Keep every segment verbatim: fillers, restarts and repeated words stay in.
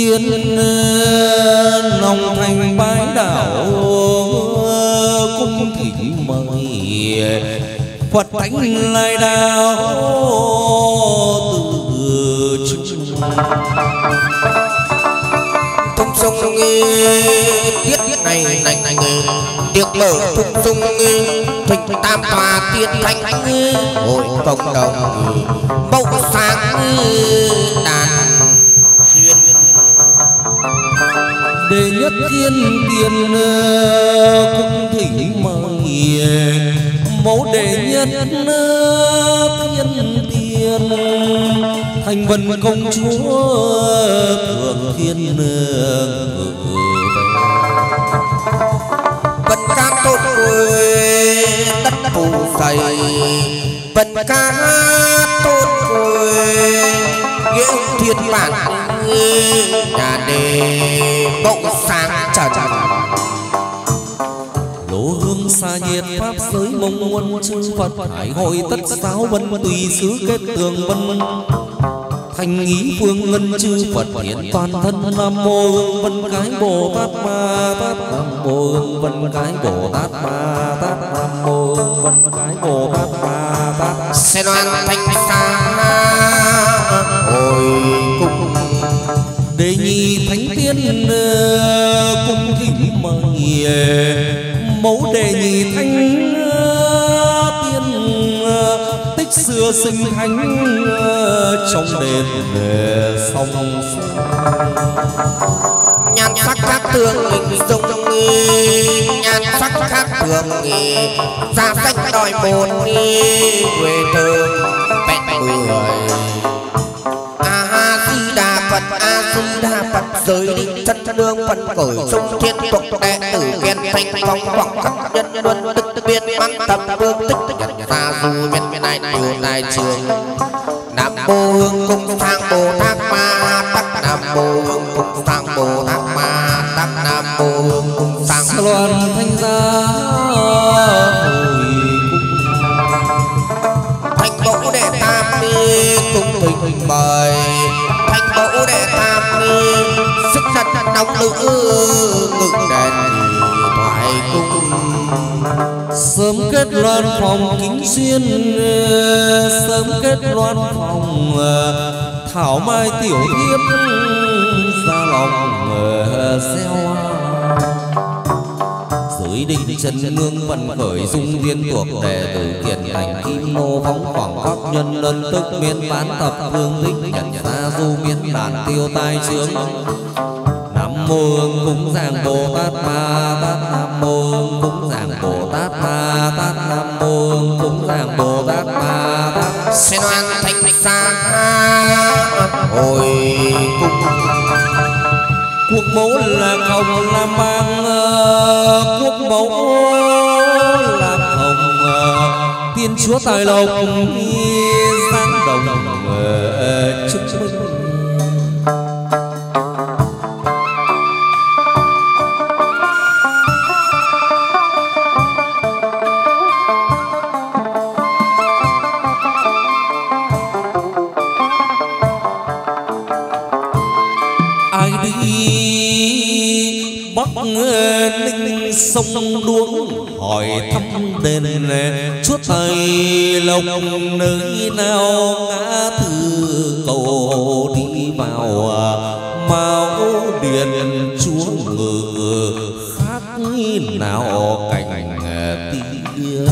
tiên lòng thành bái đảo cung thỉnh mời Phật thánh lai đạo từ chúng tung sông tiết này này này tiệc mở tung sông thịnh tam tòa tiên thánh hội cộng đồng bầu sáng đàn duyên đệ nhất thiên tiền cung thỉnh mời mẫu đệ nhất thiên tiền thành vân công chúa thượng thiên vân ca tôn quê đất phù dày vân ca tôn quê nghĩa thiên bản nhà đề mẫu sáng trần lỗ hương xa nhiệt pháp giới mong muốn chư Phật hải hội tất giáo vân tùy xứ kết tường vân thành ý phương ngân chư Phật hiện toàn thân nam mô hương vân cái bồ tát ma tát nam mô hương vân cái bồ tát ma tát nam mô hương vân cái bồ tát ma tát xe loan thanh xa hồi cung đệ nhị thánh tiên cung thỉnh mời mẫu đệ nhị thánh tiên tích xưa sinh thánh trong đền sông nhan sắc khác thường mình sông nhan sắc khác thường ra sách đòi một quê thơm bẹn mười a di đà phật a di đà phật giới định chân đương phân cởi sông thiên tục đệ tử kiên thanh phong quảng khắc nhân luân tức biên mang tập vương tích nhận ra du miền miền này điều đại trường nam mô hương cung thang bồ tát ma tắc nam mô hương cung thang bồ tát ma tắc nam mô hương cung thang loan thanh gia thành mẫu đệ tam ni cung thỉnh mời thành mẫu đệ tam ni sức đặt nóng nữ ngự đèn thoại cung sớm kết loan phòng kính xuyên sớm kết loan phòng thảo mai tiểu thiếp ra lòng gieo giới định chân ngương vận khởi dung thiên thuộc đệ tử kiền thành kim nô phóng khoảng các nhân lân tức miên bán tập thương thích nhận ra du miên đàn tiêu tai trướng nam mô hương cúng giảng bồ tát ma tát nam mô hương cúng giảng bồ tát ma tát nam mô hương cúng giảng bồ tát ma tát sen hoan thanh xa hồi cung quốc mẫu là hồng làm bang quốc mẫu là hồng tiên chúa tài lộc giang đồng chúc mừng ninh sông đuống hỏi thăm đền chúa tài lộc nơi nào ngã tư cầu đi vào mão điện chúa ngự khác nào cảnh tiên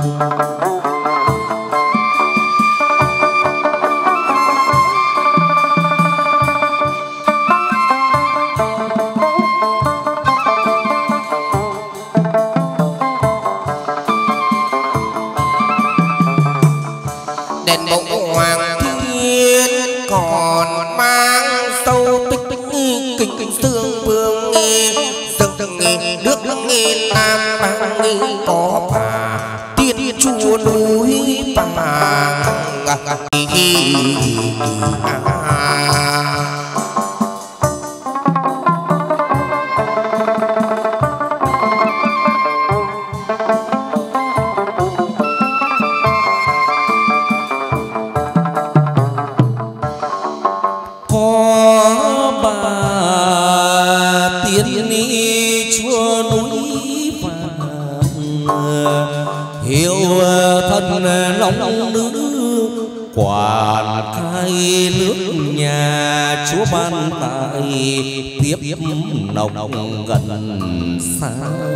có bà tiên chúa núi bà có bà thần long nữ quản khai nước nhà chúa ban tại tiếp nồng gần xa.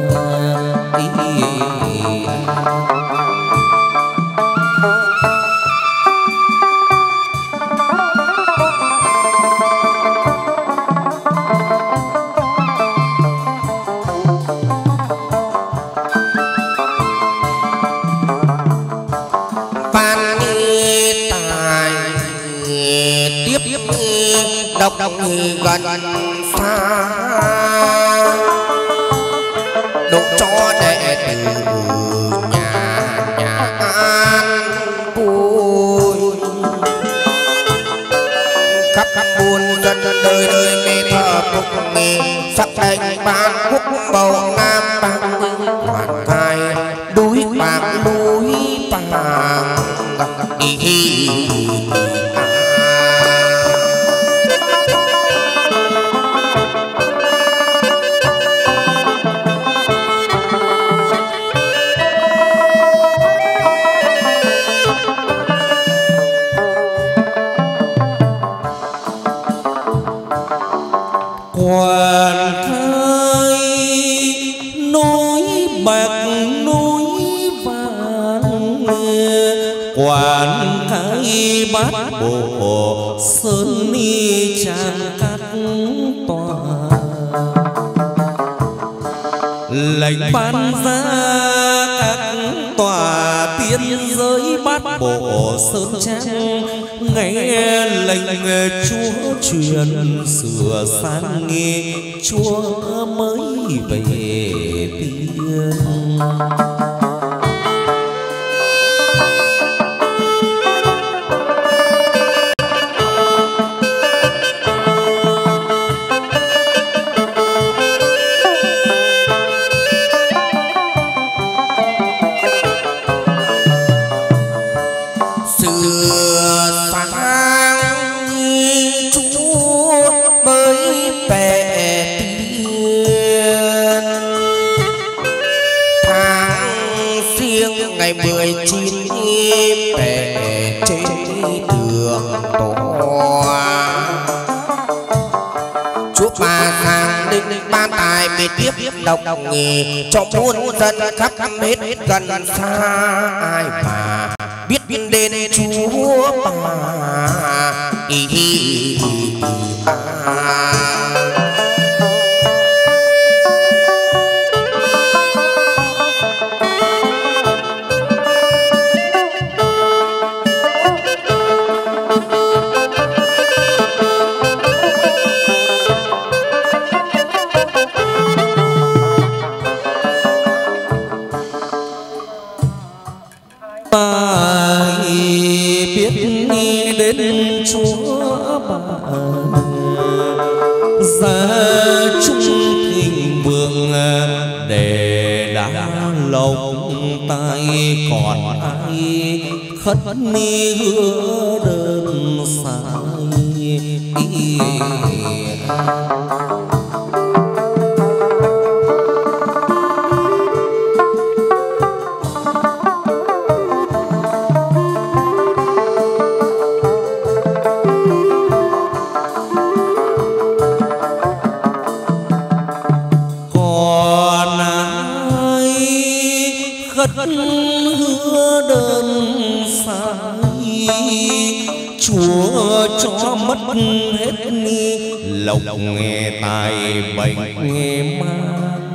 độc gần xa độ cho đệ tử nhà nhà an vui khắp khắp buồn dân đời đời mê thờ phục nghề sắp thành ban quốc bầu nam bang hoàn khai núi bạc núi bạc đi Quản khai núi bạc núi vàng, quản khai bát bộ sơn ni trang các tòa, lệnh ban ra các tòa tiên giới bát bộ sơn trang, nghe lệnh chúa truyền sửa sang nghe chúa mới về tiên. mười chín về trên đường tòa chúa bà sang đinh ban tài về tiếp độc nghề cho muôn dân khắp hết gần xa ai mà biết biết đến chúa bà ý, ý, ý, à. Đến chúa bà ra chung thịnh vượng để đã lòng tay còn ai khất ni hứa đơn sai. Hứa đơn sai chúa cho mất hết ni lộc nghe tài bệnh nghe ma.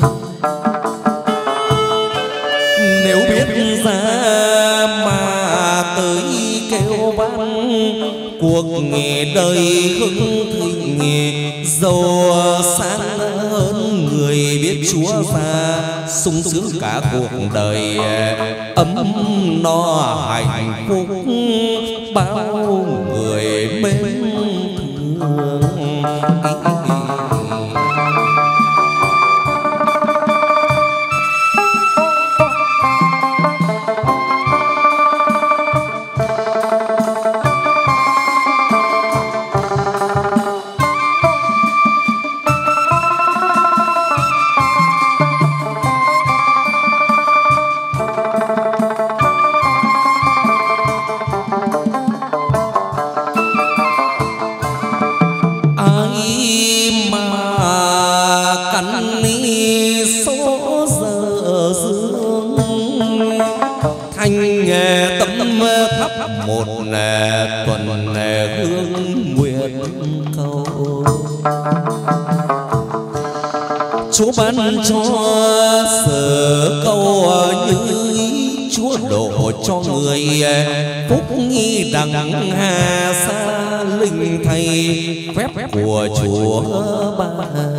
Nếu biết ra mà tới kêu van cuộc nghề đời hưng thịnh nghề giàu sang hơn người biết chúa ra sung sướng cả cuộc đời ấm no hạnh phúc bao người bên thương. hương nguyện cầu. Chúa ban cho sở cầu như ý, Chúa độ cho người phúc nghi đặng hà xa linh thầy phép của Chúa ba.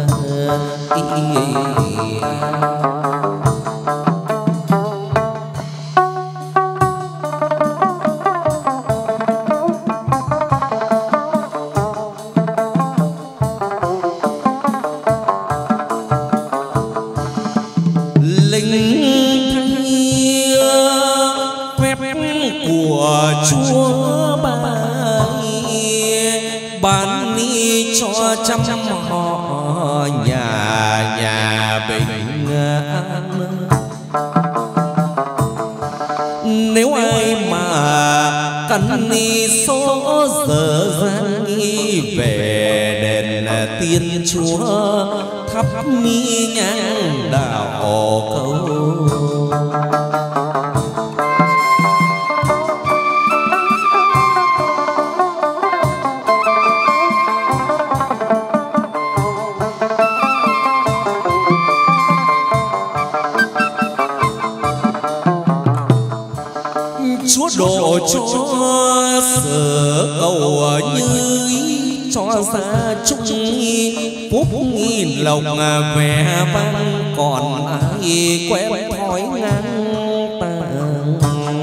Chăm họ nhà nhà bình an. Nếu ai mà cần đi số giờ gian đi về đền tiên Chúa thắp mi nhang đạo cầu. Độ cho sở cầu như ý, cho ra chúc nghi phúc nghi lộc vẻ vang, còn ai quen thói ngang tàng.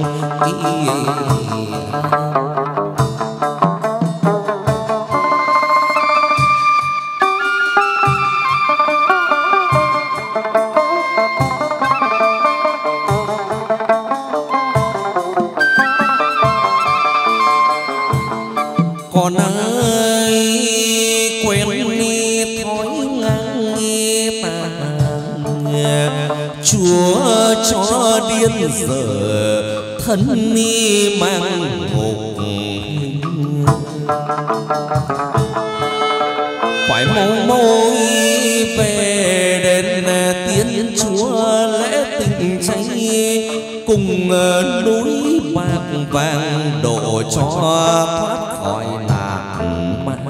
Còn ai quen đi thói ngang nghe tàn, Chúa cho điên dở thân ni mang ngục. Phải mau mau về đền tiên Chúa lễ tình cháy, cùng núi bạc vàng độ cho thoát khỏi nạn mang.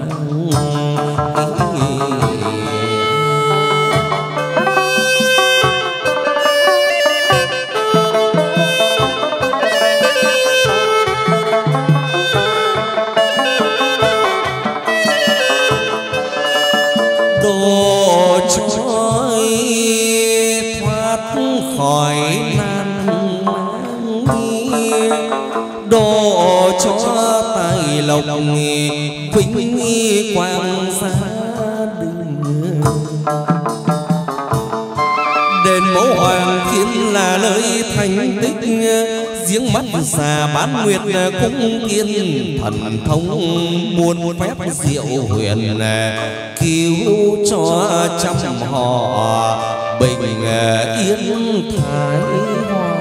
Độ cho thoát khỏi nạn mang, độ cho tài lộc vinh quang gia đình. Đền Mẫu Hoàng Thiên là nơi thành tích, giếng mắt già bán nguyệt cũng tiên thần thông, muôn phép diệu huyền cứu cho trăm họ bình yên thái hòa.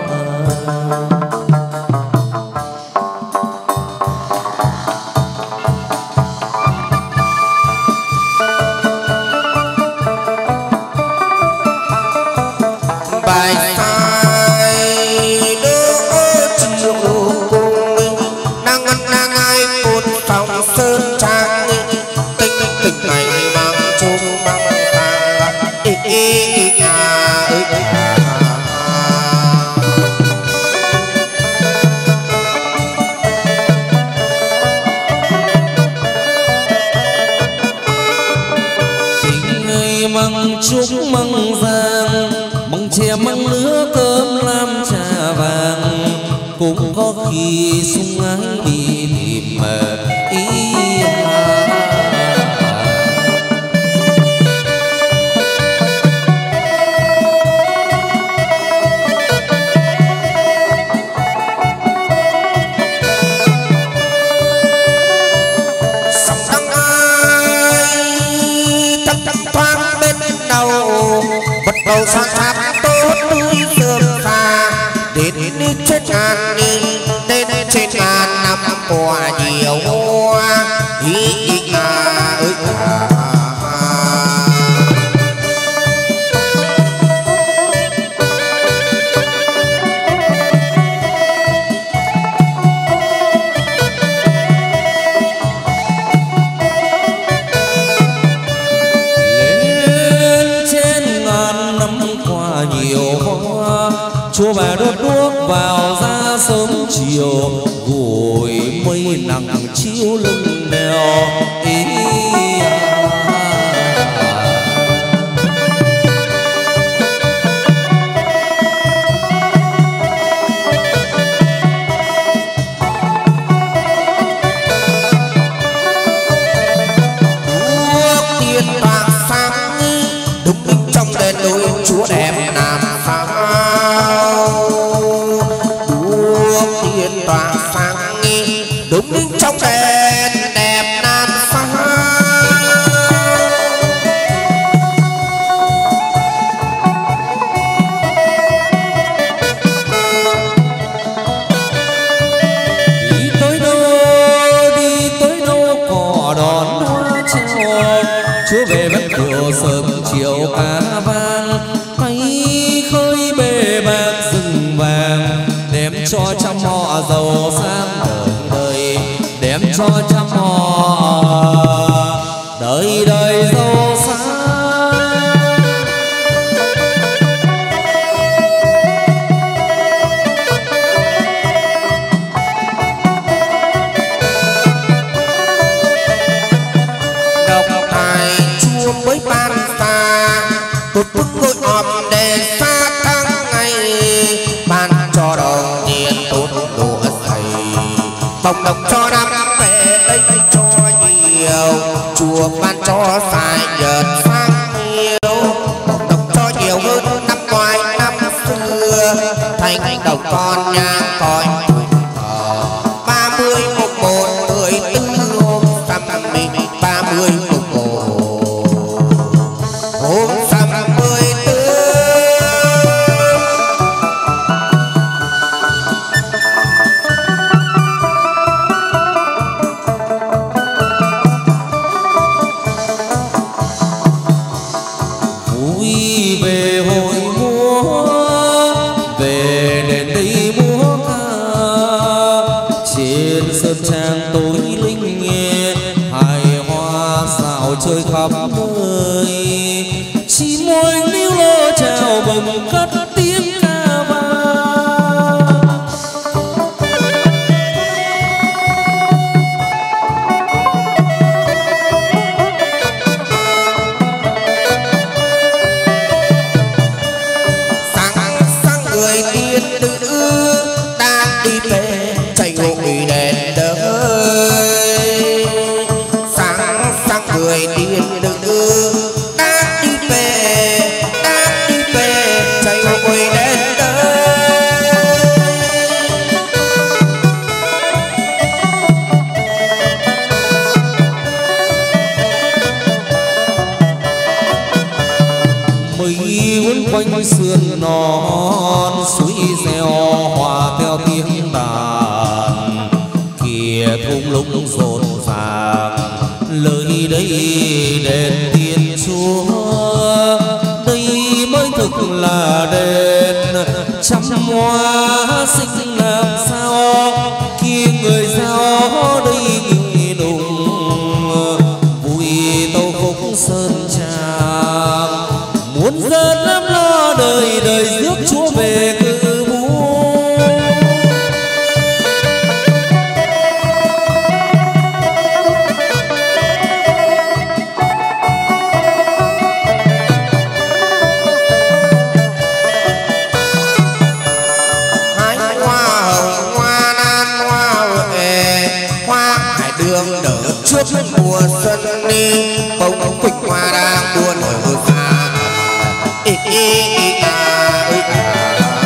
Chúc mừng giang mừng chè mừng lứa cơm lam trà vàng, cũng có khi sung ái đi tìm ý đầu sang tháp tốt núi sườn xa, đến đi chết ngàn nghìn đến trên ngàn năm qua nhiều hoa ý ý à ơi à. chiếu lưng đèo ý chúa đẹp làm sao đuốc thiên tỏa sáng đúng trong đèn đẹp làm sao đi tới đâu đi tới đâu cỏ đón hoa treo chúa về bất kiều sớm chiều cá vang khơi bề bạc rừng vàng đem cho trăm họ giàu sang đời đời đem cho trăm họ đời đời giàu sang đọc bài chúa mới ban ta một bức ngôi hòm để xa tháng ngày ban cho đồng tiền tốt đồ thầy bồng đồng cho năm về đây cho nhiều chùa ban cho xài nhợt sang nhiều bồng đồng cho nhiều hơn năm ngoái năm xưa thành đồng con nhang coi ba mươi mùng một mười tư hôm năm mình ba mươi mùng một hôm năm mươi tư vui về hội múa về đền đây múa ca trên sơn trang tối linh nghe hài hoa xào chơi khắp nơi chỉ môi níu lô chào mừng cất tiếng ca vang sáng sáng người tiên nữ đang đi về chạy hội đèn đời sáng sáng người tiên nữ đang đi về đang đi về chạy hội đèn đời mây quấn quanh sườn non suối reo hòa theo tiếng đàn kìa thung lũng rộn ràng lời đây đền tiên chúa đây mới thực là đền trăm hoa xinh làm sao kia người giao đây nghi đùng vui tâu khúc sơn tràng muốn dân lắm lo đời đời rước chúa về cư vui hái hoa hồng hoa nan hoa huệ hoa hải đường nở trước mùa xuân đi bông quỳnh hoa đang đua nở ra ý ý ý à ý à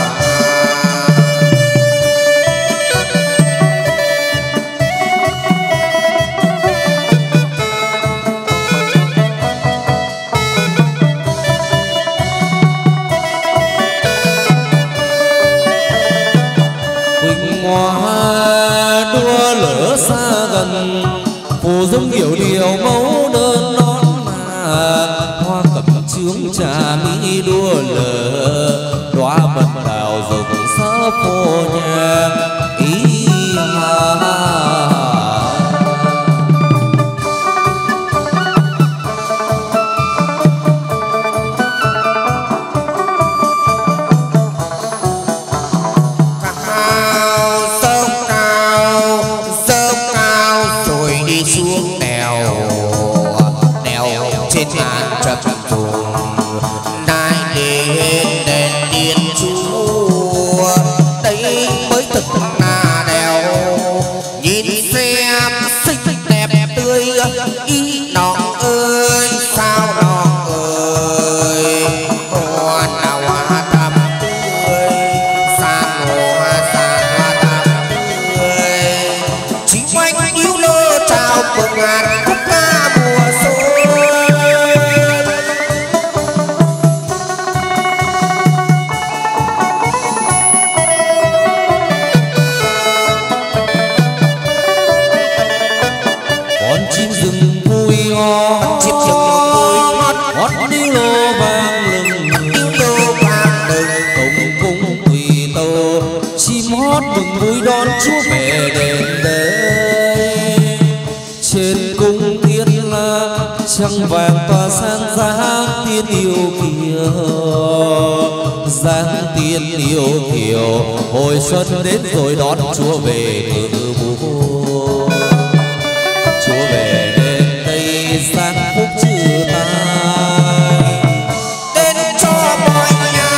quỳnh hoa đua lửa xa gần phù dung hiểu điều mẫu đơn non mà hoa cẩm chướng trà mỹ đua lửa đóa mật đào rực rỡ phố nhà ý hà cao sông cao sông cao đèo đèo trên ngàn trầm trùng đại đền đền điện chúa đây mới thực là đèo nhìn xem xinh đẹp tươi ý nòng ơi sao nòng ơi hoa nào hoa thắm tươi san hoa san hoa thắm tươi chỉ quanh yêu lơ chào mừng ngàn khúc ca mùa xuân. Con chim rừng vui hót, Chim rừng vui hót, hót điêu lô vang lừng, điêu lô vang lừng, công cung tùy tâu, chim hót mừng vui đón Chúa về đền đây. Trên cung thiên la trăng vàng tỏa sáng dáng tiên yêu kiều, dáng tiên yêu kiều, hồi xuân đến rồi đón Chúa về từ bố. Chúa về đến đây sáng phúc trừ tai đến cho mọi nhà.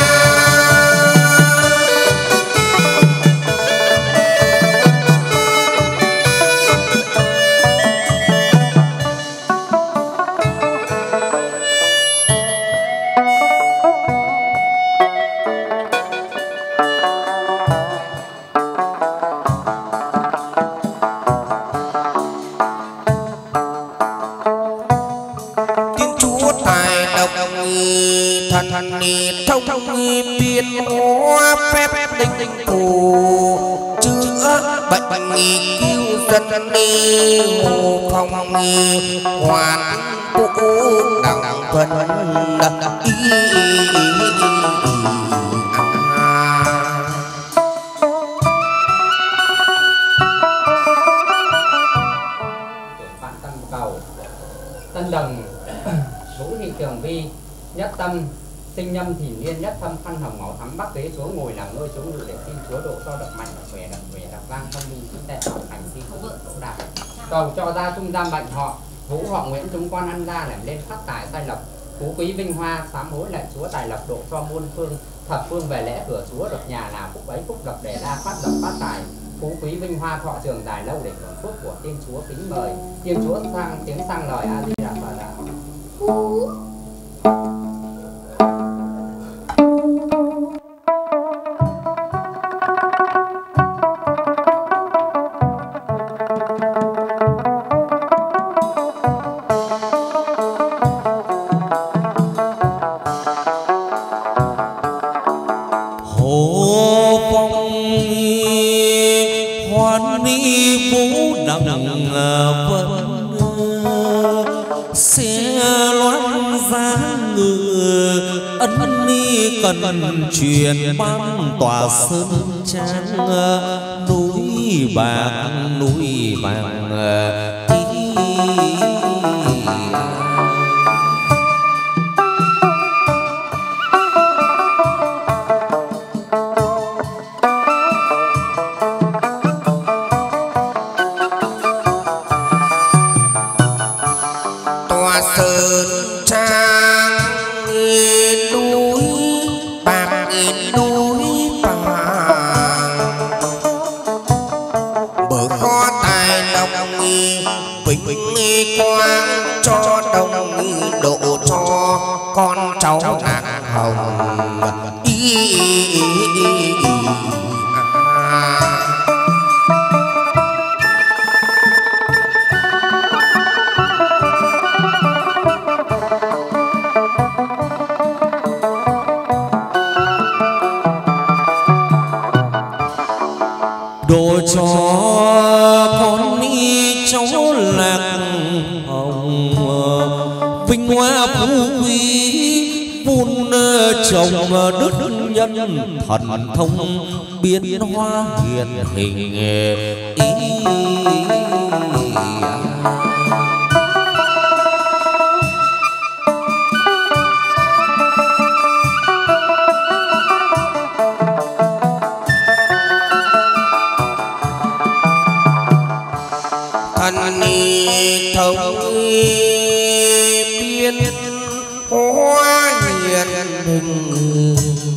Thiên Chúa tài độc thần thần thông thông biên hóa phép linh phù chữa bệnh cứu dân đi hồ phong hoàn vũ đẳng phân ý. Phạn Tân Cầu Tân Đồng Vũ Thị Trường Vi Nhất Tâm Sinh Nhâm Thị Niên Nhất Thâm Khăn Hồng Màu Thắm Bắc ghế xuống ngồi làm ngôi xuống ngự để xin Chúa độ cho độc mạnh độc khỏe độc khỏe độc vang thông minh chính tệ học hành thi phú đỗ đạt cầu cho gia trung giam bệnh họ Vũ họ Nguyễn chúng con ăn ra làm lên phát tài sai lộc phú quý vinh hoa sám hối lại Chúa tài lộc độ cho muôn phương thập phương về lẽ cửa Chúa độc nhà nào phúc ấy phúc độc để la phát lộc phát tài phú quý vinh hoa thọ trường dài lâu để hưởng phúc của tiên Chúa kính mời tiên Chúa sang tiếng sang lời A Di Đà Phật đạo. hồ phong hoan ni vũ đặng vân xe loan giá ngựa ân ni cần truyền ban tòa sơn trang núi bạc núi vàng tòa sơn trang núi bạc núi vàng bờ kho tài đồng vinh quang cho đồng độ cho con cháu nàng hồng ý, ý, ý, ý, ý. À. độ cho con đi cháu lạc hồng vinh hoa phú quý vun trồng đức nhân thần thông biến hóa hiền hình ý. thần ni thâu thống biên hoa hiền hình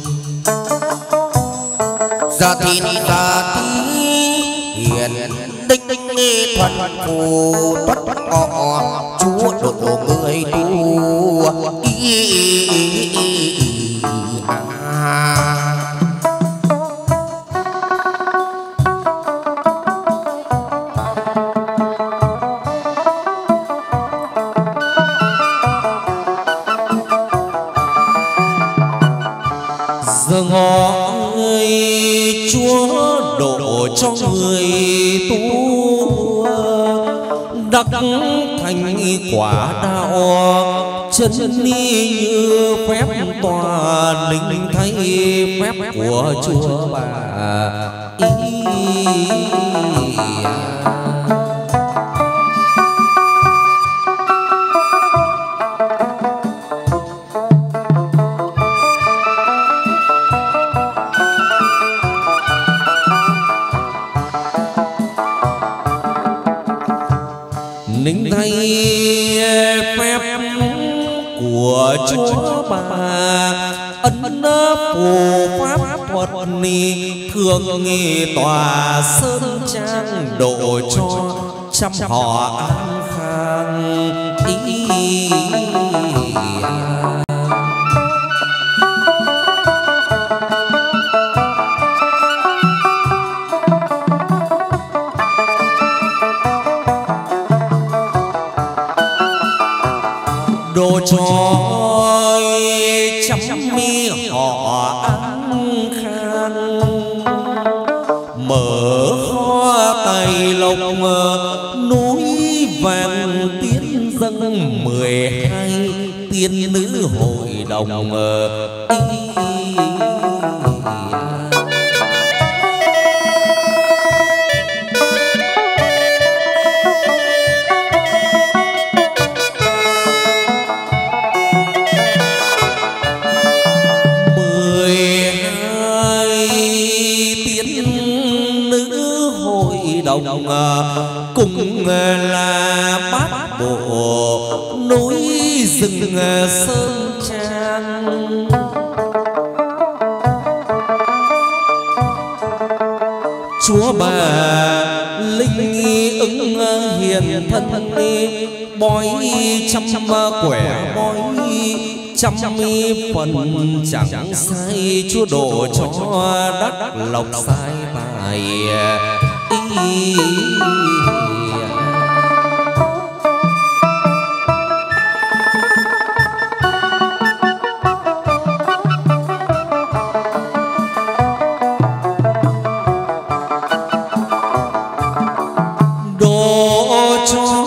gia thiên gia tí hiền đinh đinh nghe thuần phù tuất ngọ chúa độ người tu giờ ngọ ơi chúa độ cho người tu đắc thành quả đạo chân ni như phép tòa linh thay phép của chúa bà ý. Nính thay phép của chúa bà ân phù pháp thuật ni thường nghi tòa sơn trang độ cho trăm họ an khang ý. Độ cho trăm mi họ an khang mở kho tài lộc núi vàng tiến dâng mười hai tiên nữ hội đồng ý. Đồng cùng là bát bộ núi rừng sơn trang chúa bà linh ứng hiền thân bói trăm quẻ bói trăm phần chẳng sai chúa độ cho đắc lộc sai tài ý. Độ cho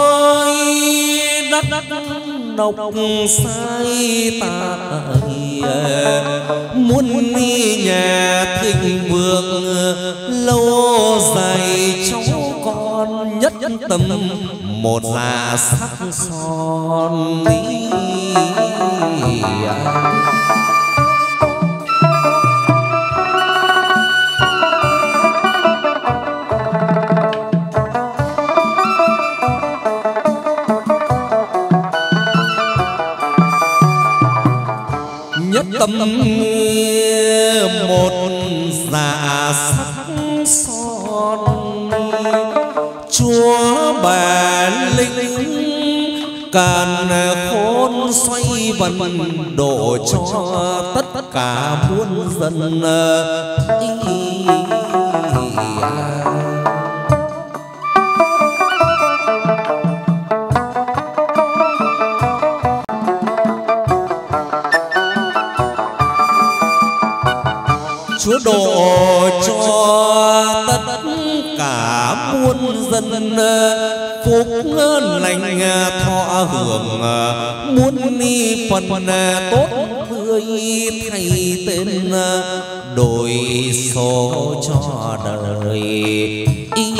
đắc độc sai tài muốn đi nhà thịnh vượng lâu dài cháu con nhất tâm một là sắc son ý. Nhất tâm một dạ sắc son chúa bà linh càn khôn xoay vần độ cho tất cả muôn dân ý. Chúa độ cho tất cả muôn dân phúc lành thọ hưởng muôn ni phần tốt tươi thay tên đổi số cho đời ý.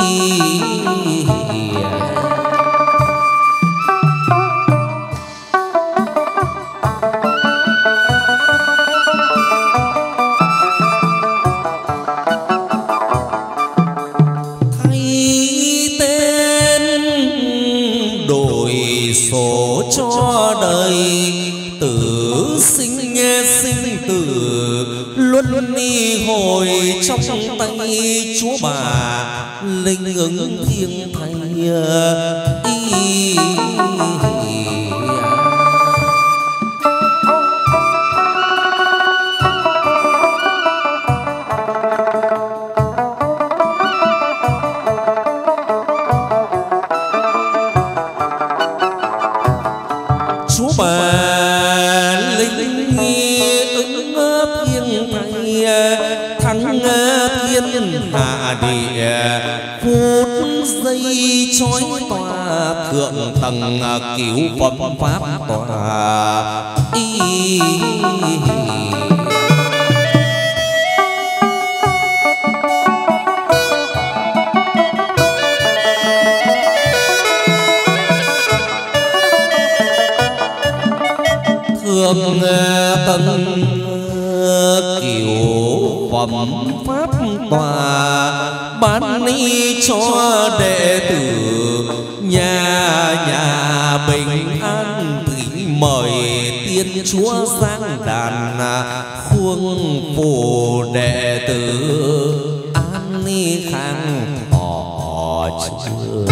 số cho đời tử sinh sinh tử luân đi hồi trong tay chúa bà linh ứng thiêng thầy y chúa bà linh ứng thiêng thầy thắng thiên hạ địa phút giây chói tòa thượng tầng cứu phẩm pháp tòa y thượng tầng kiểu phẩm pháp tòa ban ni cho đệ tử nhà nhà bình an thỉnh mời tiên chúa giáng đàn khuôn phù đệ tử an ni khang thọ trường.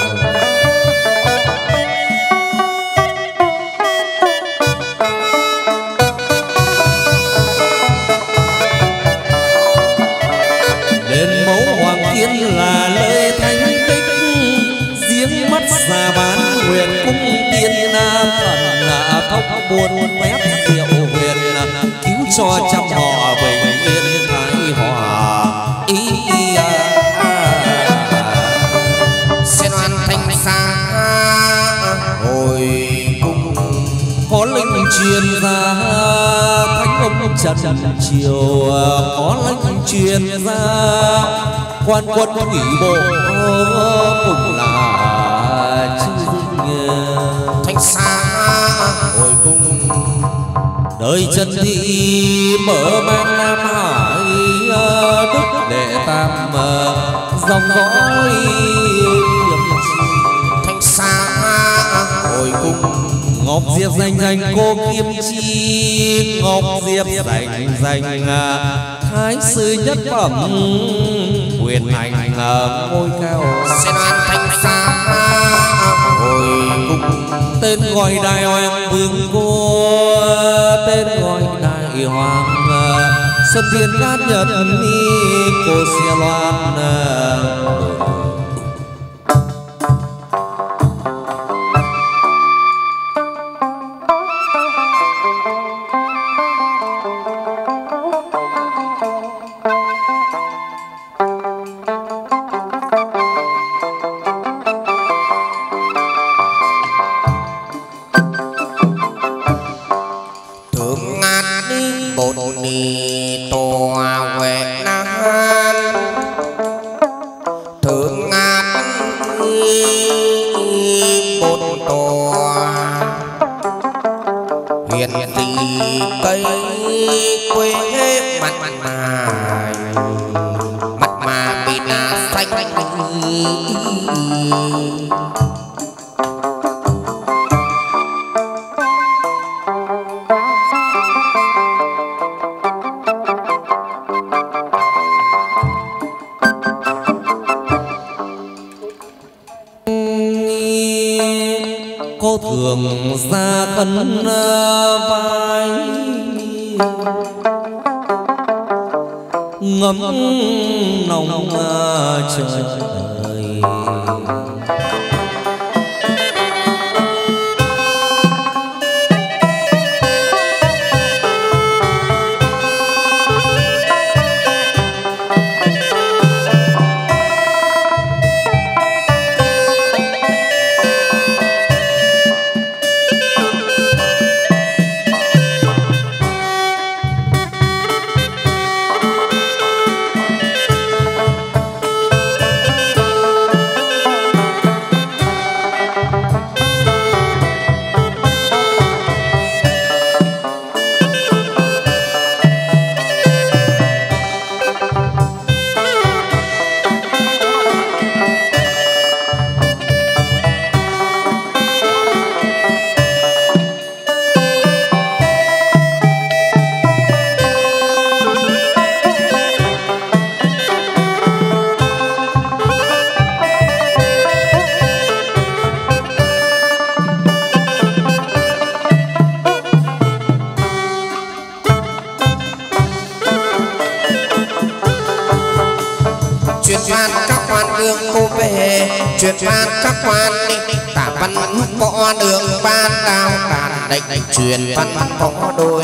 Là lời thánh tích giếng mắt già bán huyền cung tiên thần thốc buồn phép diệu huyền cứu cho trăm họ bình yên thái hòa ý xin oan thanh xa hồi cung có linh truyền ra thánh ông trần triều có linh truyền ra quan quân ủy bộ cùng là chư thanh xa hồi cung đời chân thị mở mang nam hải đức đệ tam dòng dõi thanh xa hồi cung ngọc diệp danh danh cô kim chi ngọc diệp danh danh thái sư nhất phẩm quyền hành ngôi cao xin oan thanh xa hồi cung tên gọi đại hoàng vương vua tên gọi đại hoàng xuân thiên cát nhật ni cô xe loan cô thường ra khấn vai ngấm nồng trời truyền ban các quan tả văn võ đường ban đao đàn đệnh truyền văn võ đôi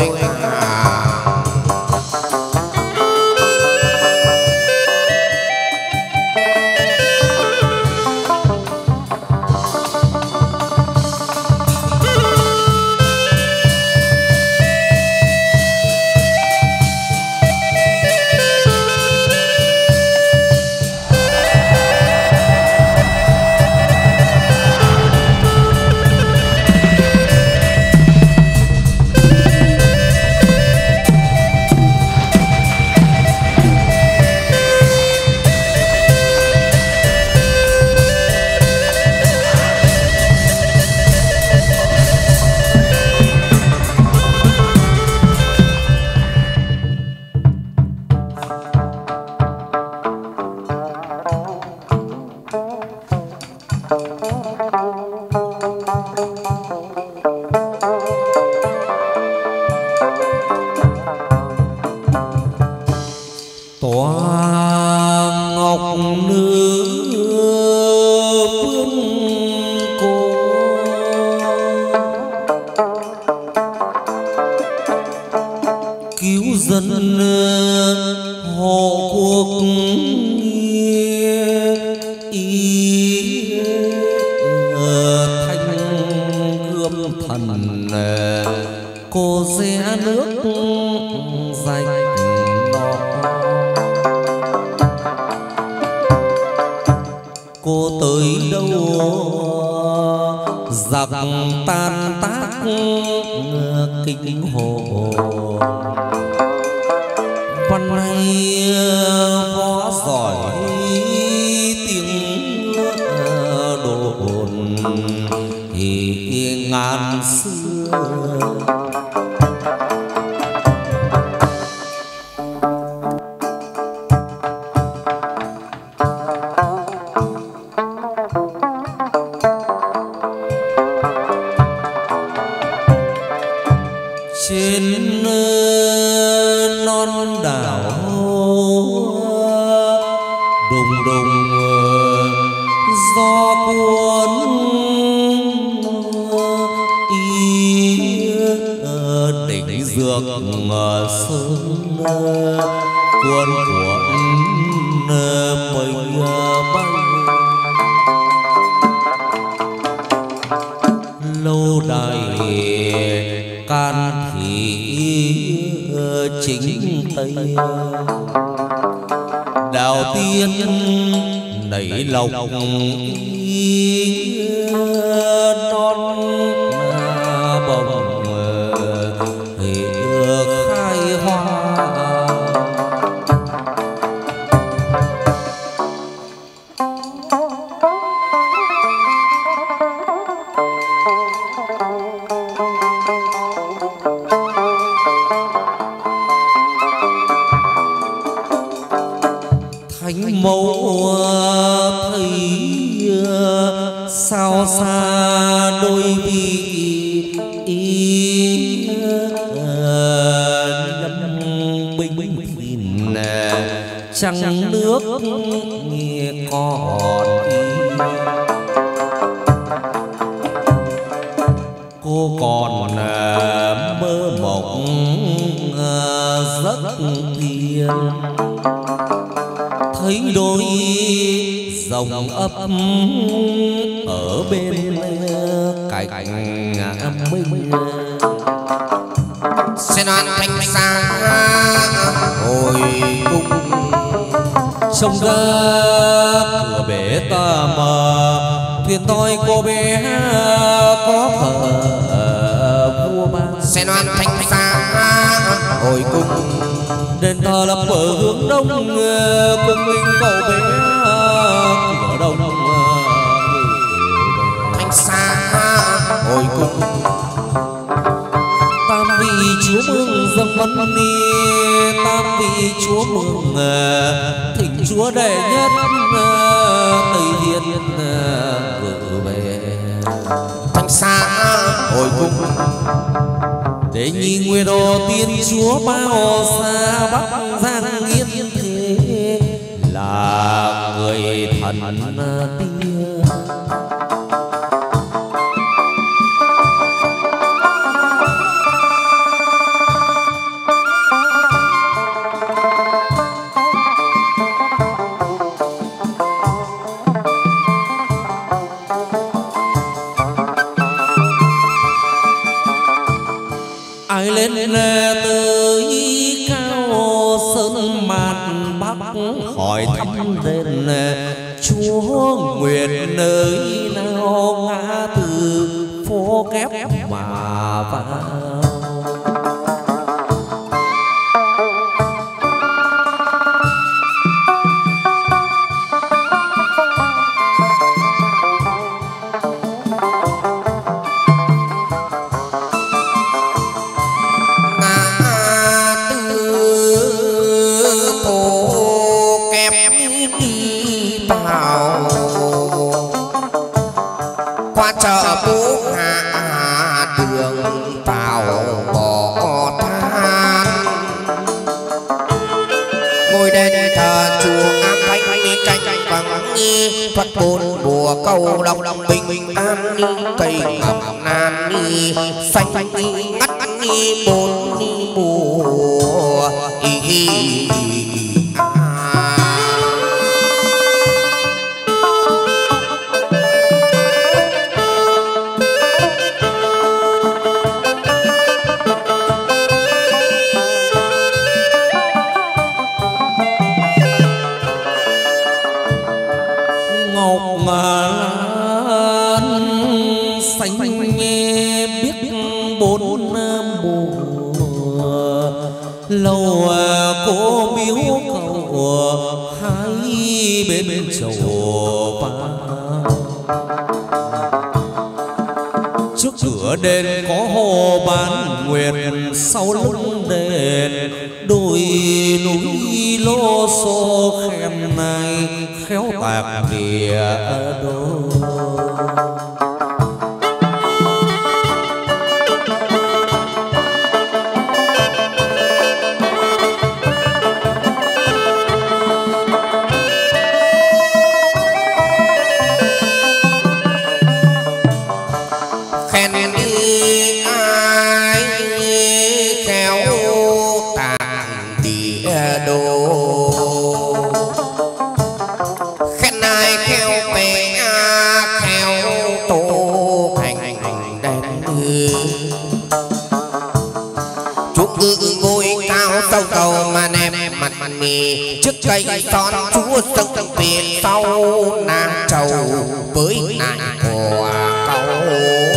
trăng nước nghe còn cô còn mơ mộng giấc tiên thấy đôi dòng ấp ở bên cạnh mình sẽ non thanh xa hồi cung sông ra cửa bể ta mờ thuyền tôi cô bé có thờ vua ban sẽ non thanh xa hồi cung đền thờ lập ở hướng đông cung minh cậu bé cửa đông thanh xa hồi cung tam vị chúa mừng dâng văn ni tam vị chúa mừng thỉnh chúa đệ nhất tây thiên cử về thanh xa hồi cung để nhi nguyên đồ tiên chúa bao xa bắc giang yên thế là người thần tiên ai lên tới cao sơn mạn bắc hỏi thăm đền chúa nguyện nơi nào ngã từ phố kép mà vào. Chợ bố hạ đường tàu bỏ than ngôi đền thờ chùa An Thánh tranh bằng nghi thoát bốn mùa cầu lòng lòng bình an ni cây ngọc nan ni xanh ni ngắt ni bốn ni mùa y y lâu cô miếu cầu hai bên chầu vàng trước cửa đền có hồ bán nguyện sau lưng đền đôi núi lô xô khen này khéo tạc địa đô. Trước cây son chúa sông biển sau nàng trầu với nàng hòa cầu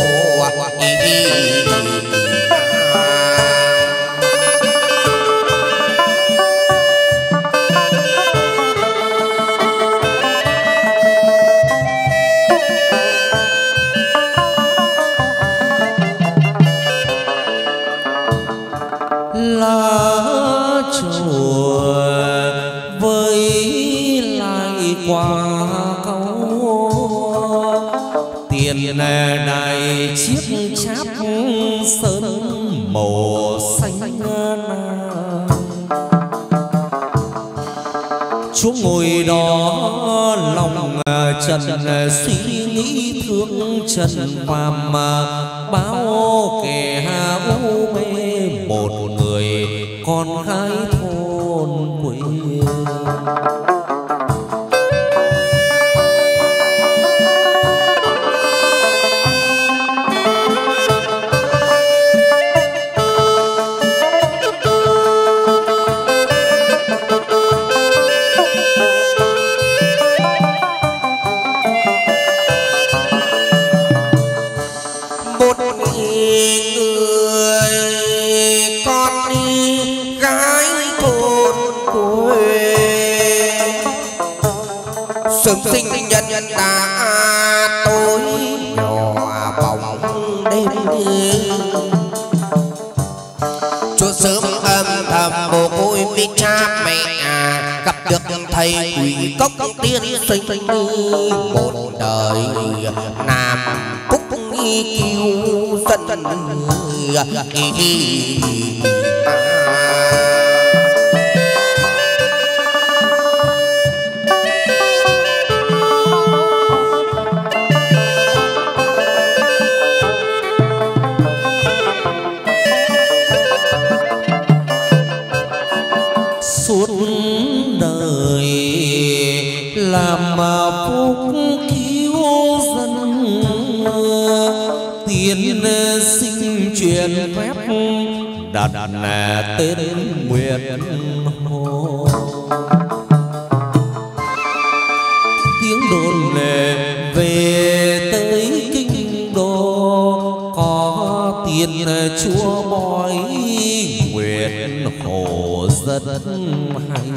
lá chùa với lại quả câu tiền này chiếc cháp sơn màu xanh chúa ngồi đó lòng trần suy nghĩ thương trần phàm báo kẻ u mê một người con gái thôn quê. Sớm sinh nhân nhân đã tối nhỏ bóng đêm chúa sớm âm thầm mồ côi vì cha mẹ gặp được thầy quỷ cốc tiên sinh một đời nam cúc cứu dân suốt đời làm phúc cứu dân tiền sinh truyền phép đặt tên Nguyệt Hồ. Tiếng đồn về tới kinh đô có tiền chúa bói Nguyệt Hồ rất hay.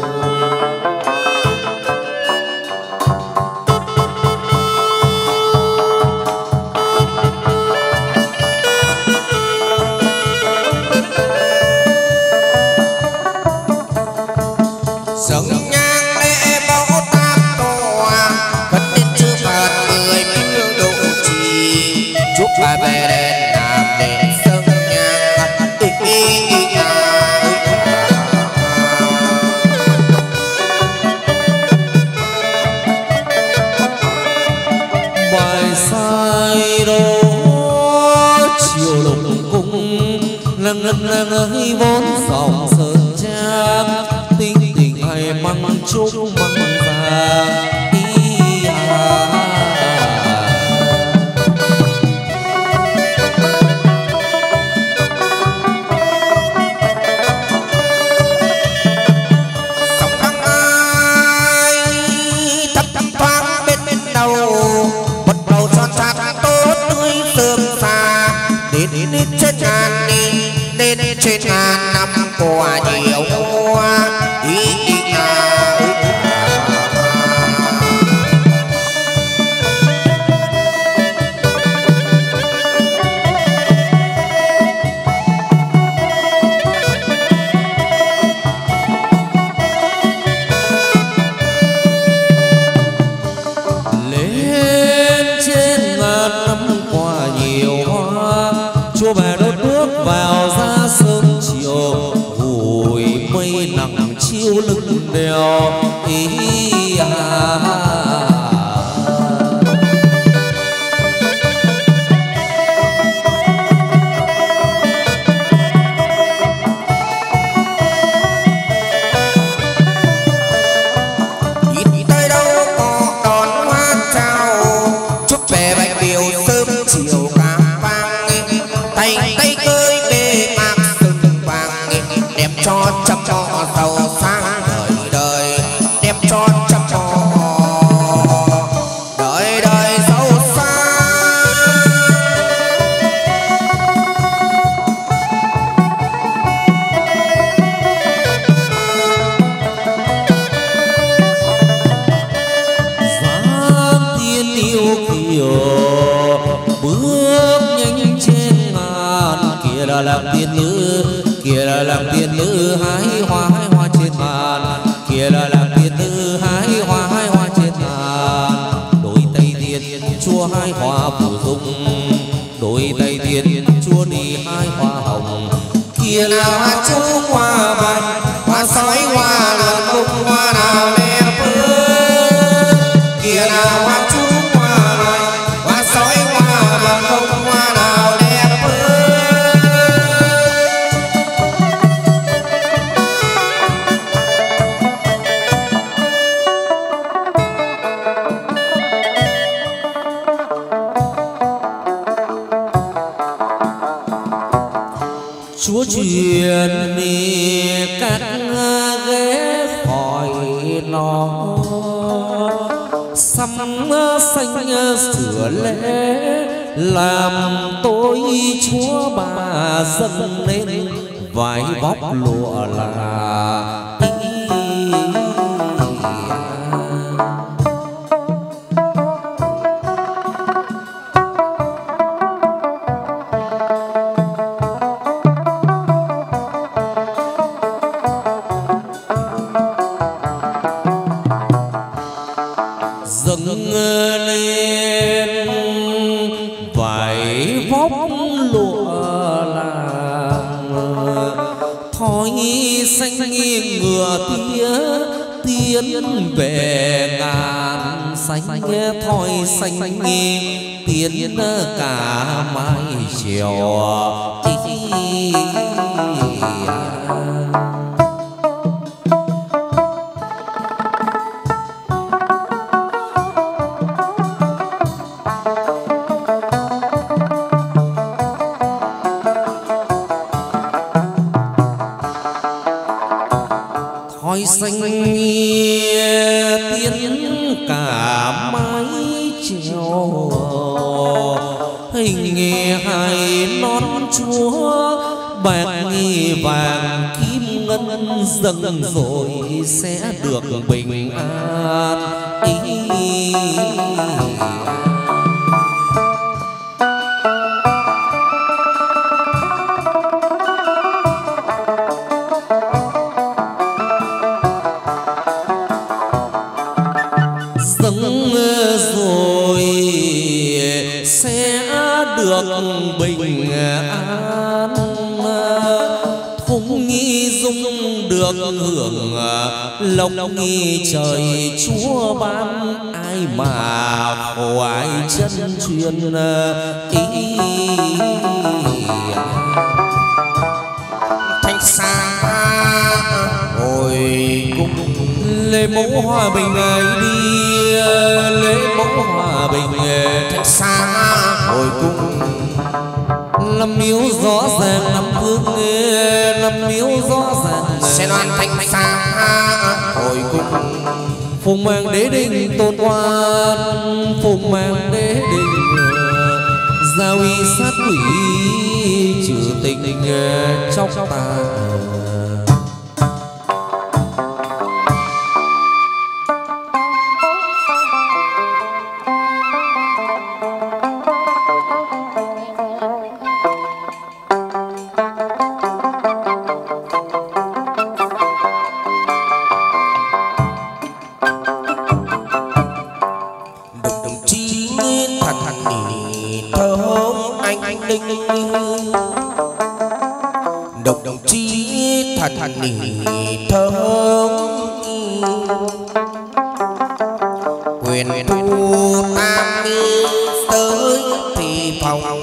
Ngân ngân vốn dòng sơn trang tinh tình hay măng trúc măng vàng ý à. Sóng băng ai thấp thấp thoáng bên bên đầu một bầu tròn trát tốt tươi sương xa đến đến trên ngàn đi lên trên ngàn năm qua nhiều ý ý lên trên ngàn năm qua nhiều hoa chúa về đốt bước vào ra sớm chiều vùi mây nặng chiếu lưng đèo ý à. ít tới đâu có đón hoa trao chúc về bạch điều sớm chiều cả vang tay tay cơi bề mạc sừng vàng đem cho chăm cho giàu sang đời đời đem cho chăm cho đời đời giàu sang. Giang tiên yêu kiều bước nhanh trên ngàn kia là làm tiên nữ kia là làm tiên nữ hái hoa hái hoa trên ngàn kia là làm tiên nữ hái hoa hái hoa trên ngàn đôi tay tiên chúa hái hoa phù dung đôi tay tiên chúa đi hái hoa hồng Kia là hoa trúc hoa bạch hoa sói hoa lợn bụng hoa nào đẹp ơi. Kia là hoa trúc hoa bạch hoa sói hoa lợn bụng hoa nào đẹp ơi. Chúa truyền đi các ghế khỏi nó sắm xanh sửa lễ làm tôi chúa bà dâng lên vải bóc lụa là dâng lên vải vóc lụa làng thói xanh ngựa tía tiến về ngàn xanh thói xanh tiến cả mái chiều. xanh tiến cả mái trèo hình nghề hai nón chúa bạc nghi vàng kim ngân dâng rồi sẽ được bình an ý. Dâng rồi sẽ được bình an không nghi dung được hưởng lộc nghi trời chúa ban ai mà khổ ai chân truyền ý. Thanh xa hồi cung lễ mẫu hòa bình ấy đi lễ mẫu hòa bình thanh xa hồi cung năm miếu rõ ràng năm hương năm miếu rõ ràng sẽ loan thanh xa hồi cung phùng mang đế đình tôn quan phùng mang đế đình giao y sát quỷ trừ tình trong ta. Độc đồng chí thật nỉ thơm quyền tu tam tới thì phòng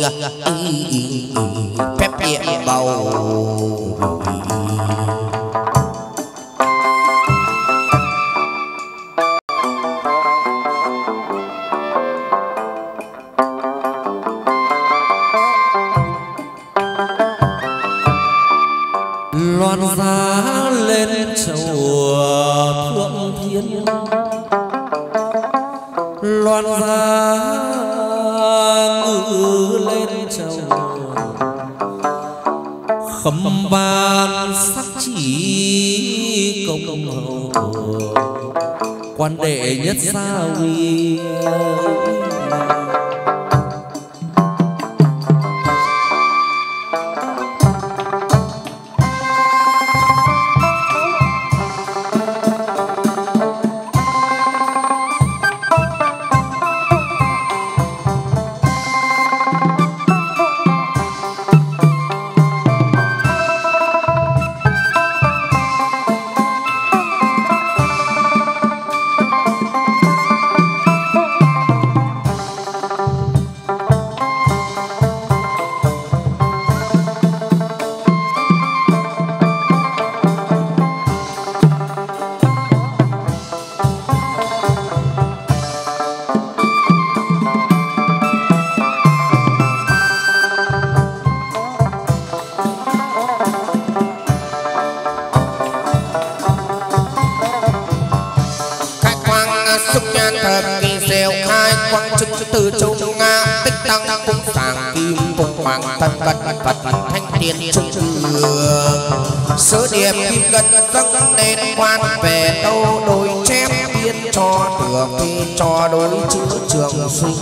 phép nhiệm bầu loan giá lên chầu thượng thiên loan giá ngự lên chầu khâm ban sắc chỉ công hầu quan đệ nhất gia uy. từ châu Nga tích tăng cung sàng kim cung hoàng thần vật vật thanh tiền trung trường sớ điệp kim ngân dâng lên quan về đâu đôi chém biên cho tường khi cho đối chữ trường sinh.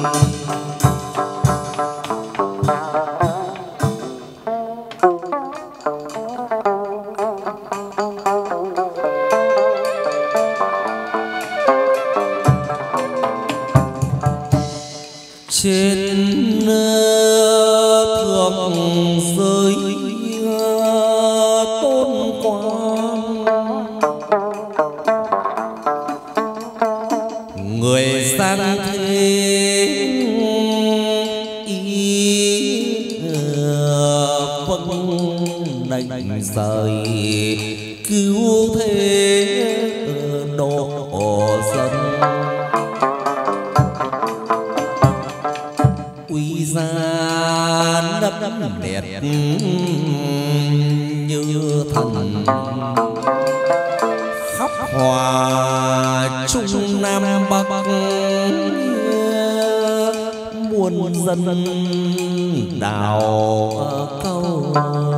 Trên thượng giới tôn quan người sang thế ý vâng đành rời cứu thế độ dân uy ra đắp đẹp như thần hòa trung nam bắc muôn dân đào câu.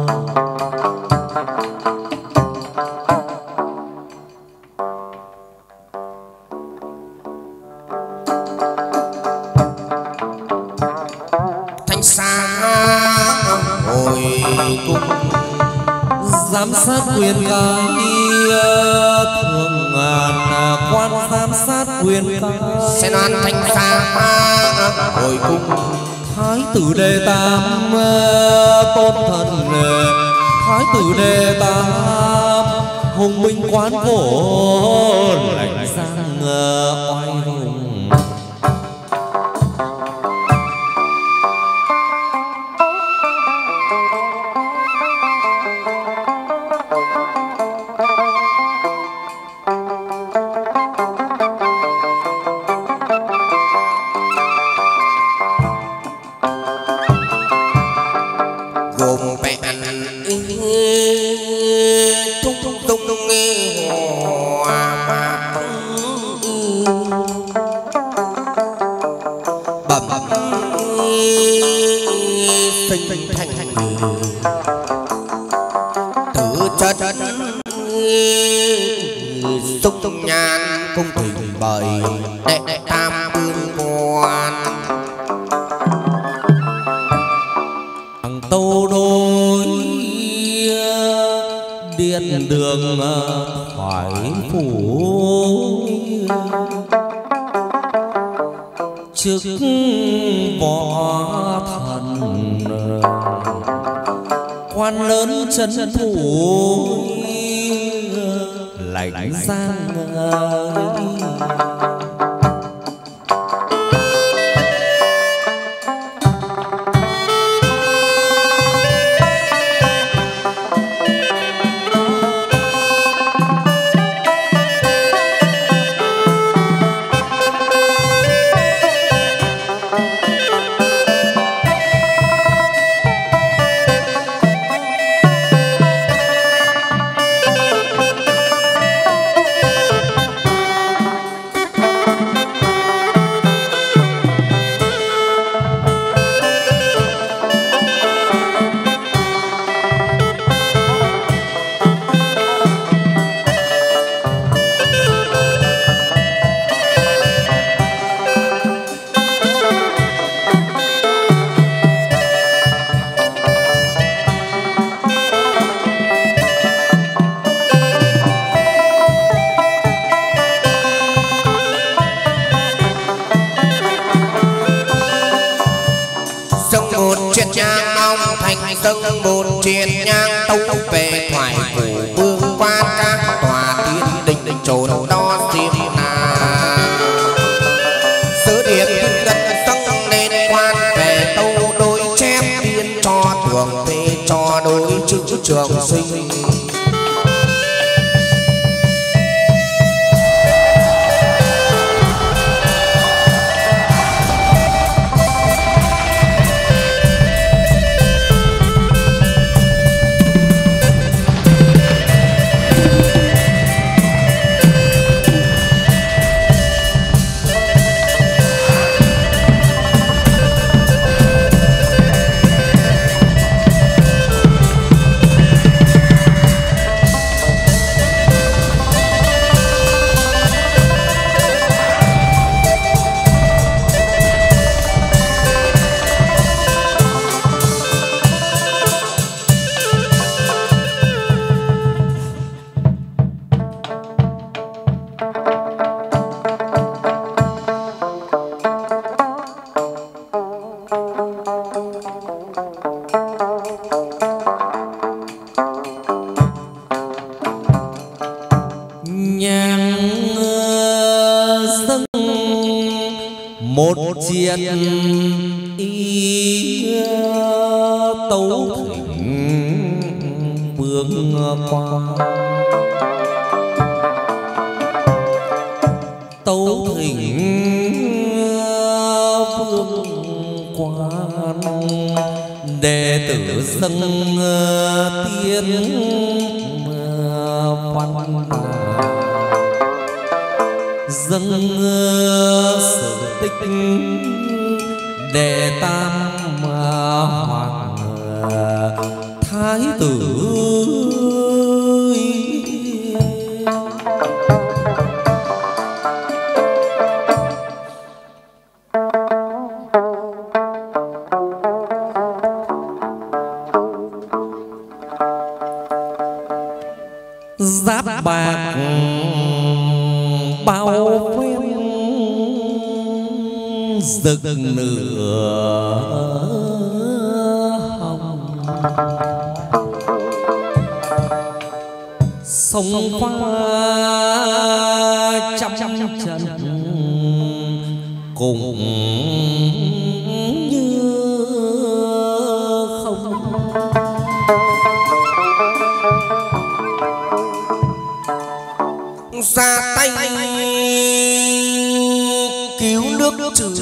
Thanh xa hồi cung giám sát quyền cái thường ngàn quan giám sát quyền cái sẽ loan thanh xa hồi cung thái tử đệ tam tôn thần thái tử đệ tam hùng minh quán cổ lãnh giang oai hùng. Tung nhan cung thỉnh bày đệ tam vương quan thằng tâu đôi điện đường thoải phủ trước võ thần quan lớn trấn thủ lãnh giang. dâng một triền nhang tấu về thoại phủ vương quan các tòa tiên đình trồn đo diêm na sứ điện gần dâng lên quan về tấu đôi chép tiên cho thường về cho đôi chữ trường sinh. Một chiên y tấu thỉnh vương quan tấu thỉnh vương quan đệ tử dâng tiên văn dâng sự tích đệ tam hoàng thái tử. Giáp bạc bao quên rực nửa hồng, sông qua trăm trận cùng như không. Ra tay cứu nước trừ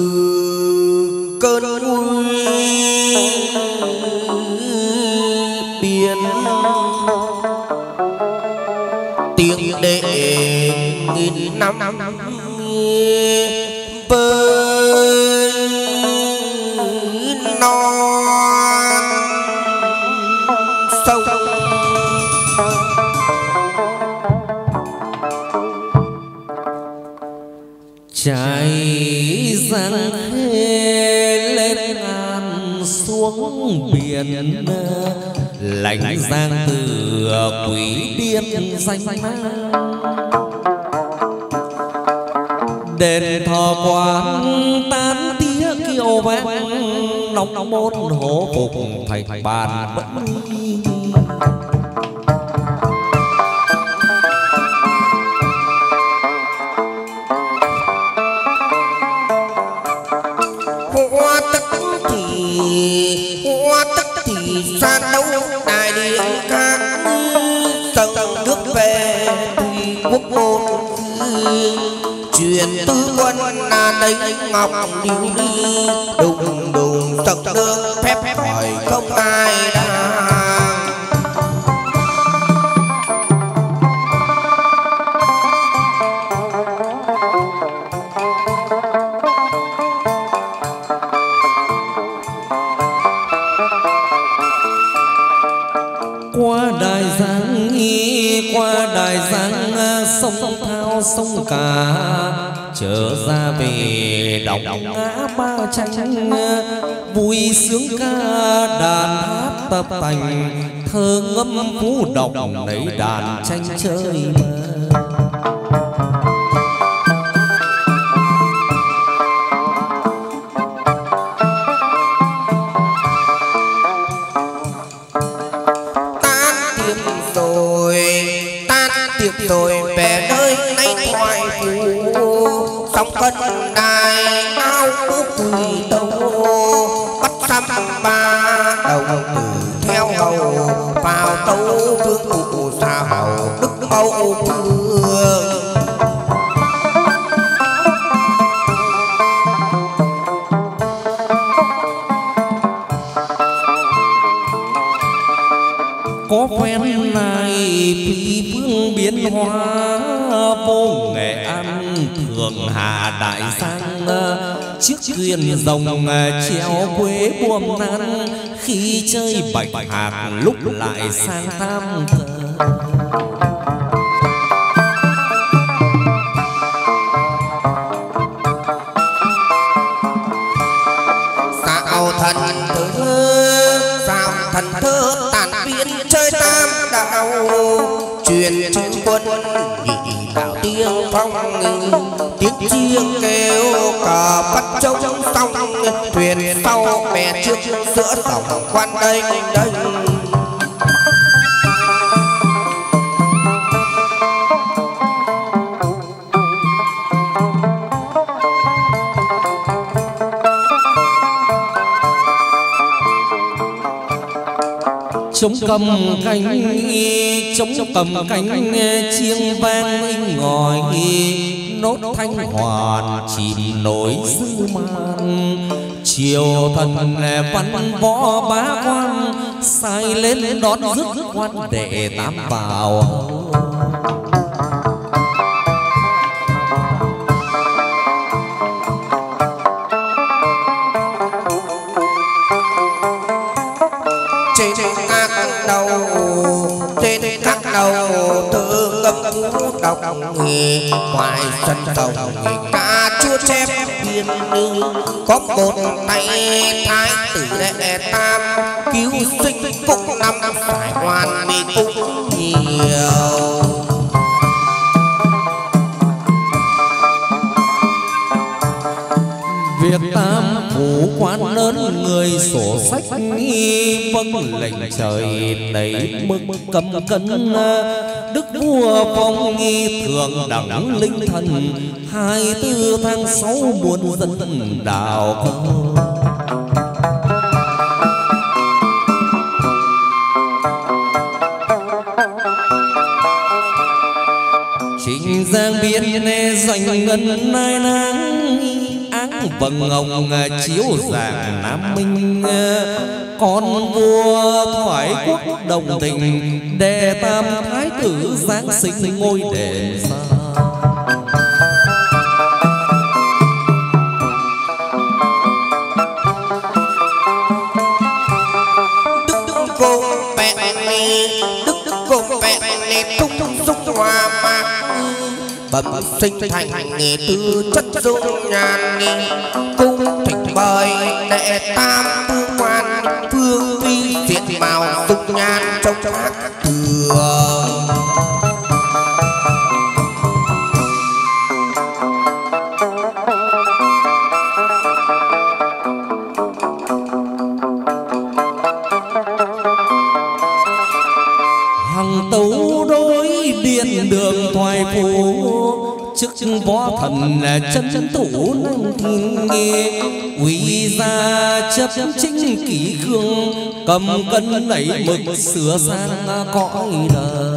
cơn nguy biển, tiếng đệ nghìn năm bơi non sông. Trái giang khê lên ngàn xuống biển, lãnh giang từ quỷ điên danh đền thờ quán tan tía kiều vang, nóng môn hổ phục thành bàn vẫn hoa tức thì hoa tức thì ra đâu đại điện các sông nước về thì quốc môn truyền tư quân là đây ngọc đi đùng đùng sông nước phép hỏi không ai đang. qua đài giang nghi qua đài giang sông thao sông cả trở ra về đọc ngã ba tranh vui sướng ca đàn hát tập tành thơ ngâm vũ đọc lấy đàn tranh chơi. Rồi về nơi nay thoại phù sóng cân đài áo quỳ tâu bắt xăm ba đầu tử theo hầu vào tấu vương cụ xa hầu đức mẫu vương. có quen này phi phương biến hóa vô nghệ an thường hà đại sang chiếc thuyền rồng treo quế buồm nan khi chơi bạch hạc lúc lại sang tam cờ. Sao thần thơ sao thần thơ tàn biến chơi tam đạo truyền chư quân nhị đạo tiếng phong tiếng chiêng kêu cờ bắt trống song thuyền sau bè trước giữa dòng quan đây đây. Chống cầm cánh chống cầm cánh chiêng vang inh ngòi nốt thanh hoàn chìm nổi dư man triều thần văn võ bá quan sai lên đón rước quan đệ tam vào. đầu trên khắc đầu thơ ngâm vũ đọc nghề ngoài sân cầu nghề ca chúa chép biên có một tay thái tử đệ tam cứu sinh cũng năm phải hoàn mỹ cũng nhiều. Việc tam phủ quan lớn người sổ sách vâng lệnh trời đầy mức cấm cân đức vua phong nghi thường đẳng linh thần hai tư tháng sáu muôn dân đào công. Chính giang biên dành ngân nai nắng vầng ngồng chiếu giảng Nam Minh con vua thoái quốc đồng tình đề tam thái tử giáng sinh ngôi đền xa. Đức cô bẹn đức cô bẹn tung dung hoa mạc bẩm sinh thành nghề tư chất dung nhan cung thịnh bời đệ tam tư quan phương vi diện màu dung nhan trong hát tường. Hằng tấu đối điện đường thoại phủ chức võ thần chân chân thủ năng thiên nghe quý gia chấp chính kỷ khương cầm cân đẩy mực sửa sang cõi đời.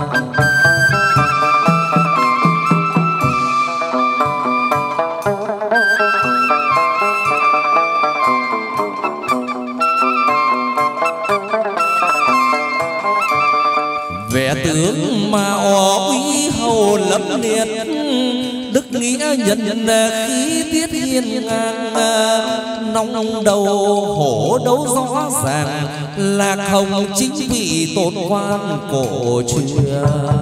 Vẻ tướng mà ó quý hầu lẫm liệt đức nghĩa nhân khí tiết hiên ngang nóng đầu hổ đấu rõ ràng lạc hồng chính vị tôn quan cổ truyền.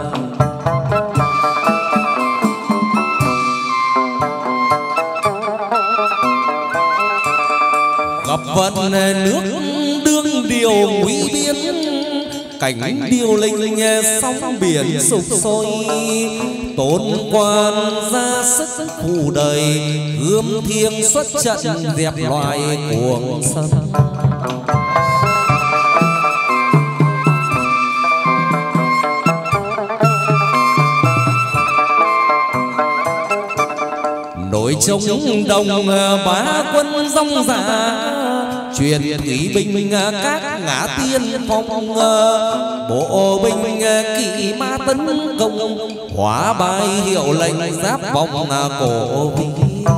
Gặp vận nước đương điều quý biến cảnh điều linh sóng biển sục sôi tôn quan ra sức phù đời gươm thiêng xuất trận dẹp loài cuồng sân. Nổi trống đồng bá quân rong rã truyền kỵ binh các ngã tiên phong bộ binh kỵ ma tấn công hóa bài hiệu lệnh giáp vòng cổ vi.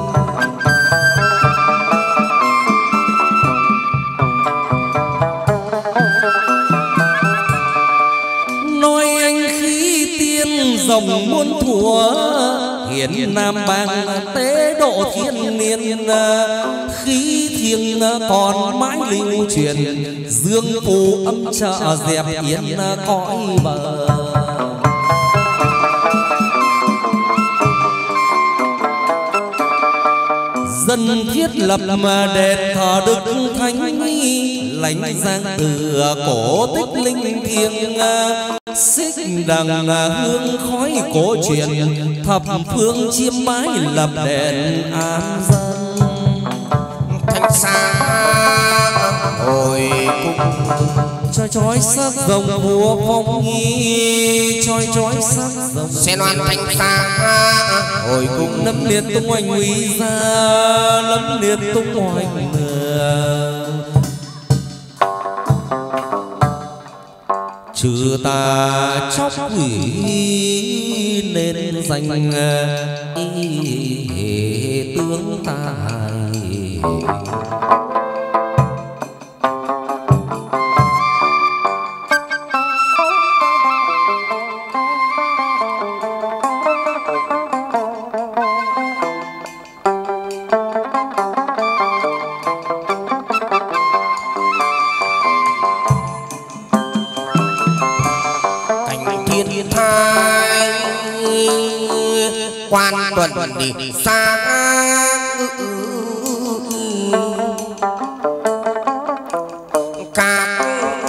Nói anh khí tiên rồng muôn thùa hiển nam bang tế độ thiên niên khí thiêng còn mãi lưu truyền dương phù âm trợ dẹp yên cõi bờ. Dân thiết lập đền thờ đức thánh lãnh giang từ cổ tích linh thiêng xích đằng hương khói cổ truyền thập phương chiêm bái lập đền an dân. Thanh xa hồi cung chói chói sắc rồng vua phong nghi chói chói sắc rồng xe loan thanh xa hồi cung lâm liệt tung hoành uy ra lâm liệt tung hoành trừ ta chóc quỷ nên danh y tướng tài. thai quan tuần đi xa các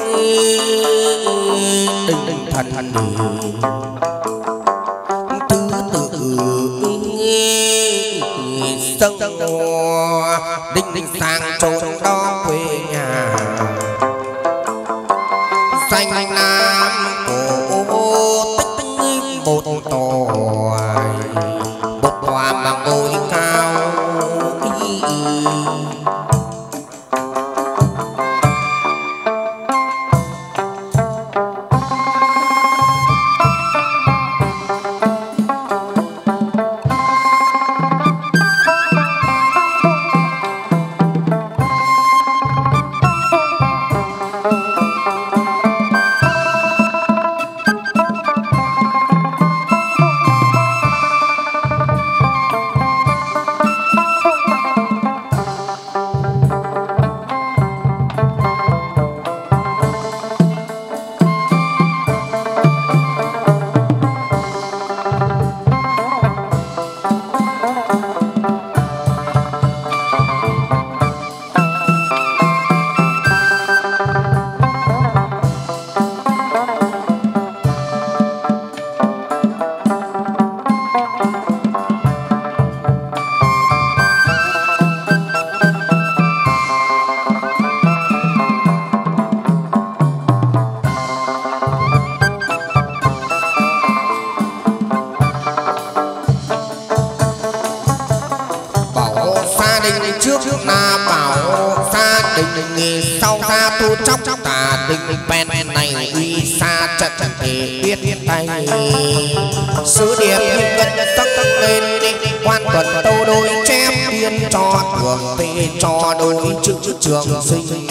đình thần thần thứ tự sông đinh đinh sang trốn đó quê nhà xanh nam cổ tích một tòa một tòa mà ngôi cao sau ra tu trong tà đình pen này uy xa trận trận thể biết tay sứ điệp nhưng gần tắc tắc lên quan tuần tâu đôi chép biên cho thường về cho đôi chữ trường sinh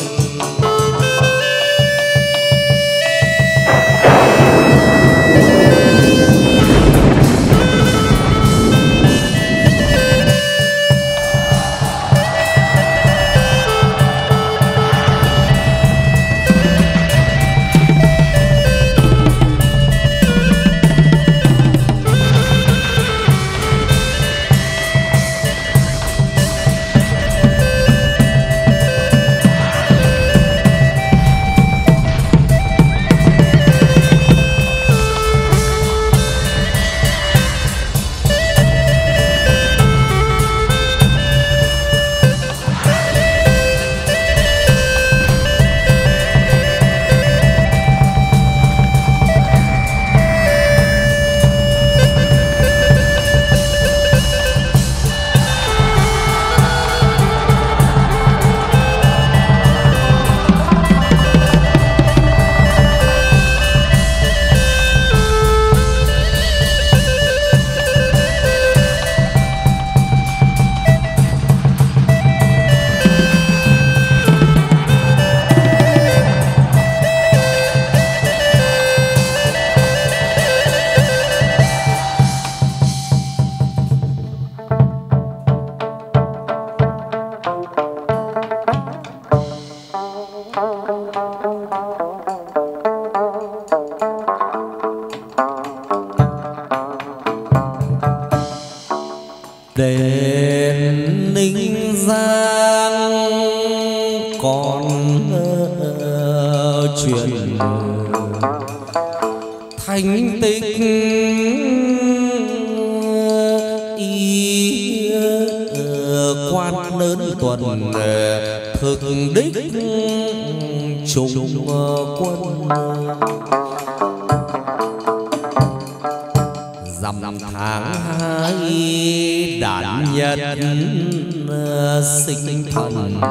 đền Ninh Giang còn uh, chuyện thanh tích y uh, quan lớn tuần thực đích trùng uh, quân dằm tháng hai đản nhật sinh thần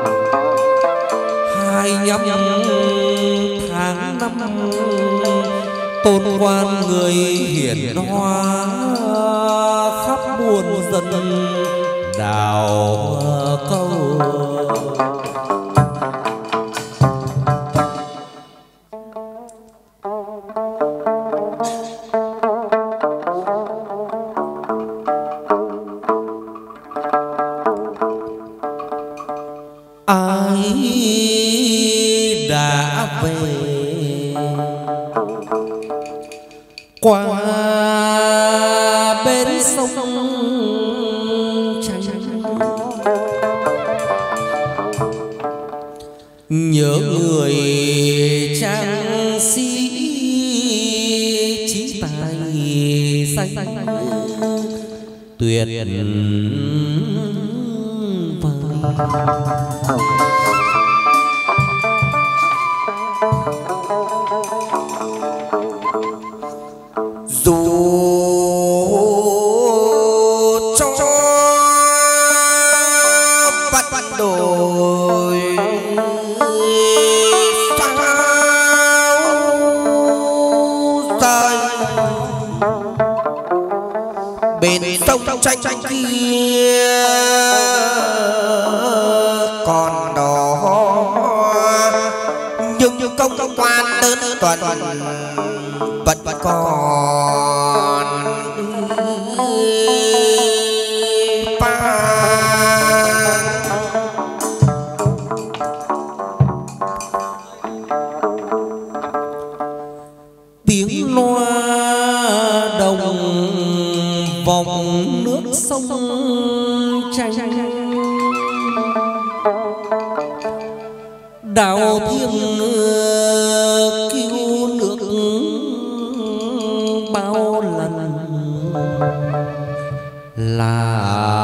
hai nhâm tháng năm tôn quan người hiển hóa khắp muôn dân đào câu qua bên sông Tranh, nhớ người trang sĩ trí tài xanh tuyệt vời. Dù cho bắt đồi sao rời bên sông Tranh kia còn đó nhưng công quan đơn tuần vẫn còn vang. Tiếng loa đồng vòng nước sông Tranh, đào thiêng cứu nước bao lần là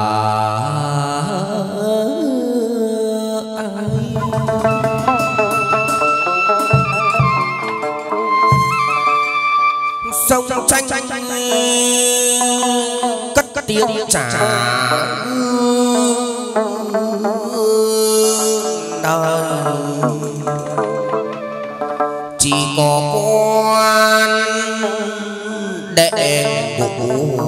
ai. Sông Tranh cất tiếng trả đời, chỉ có quan đệ ngũ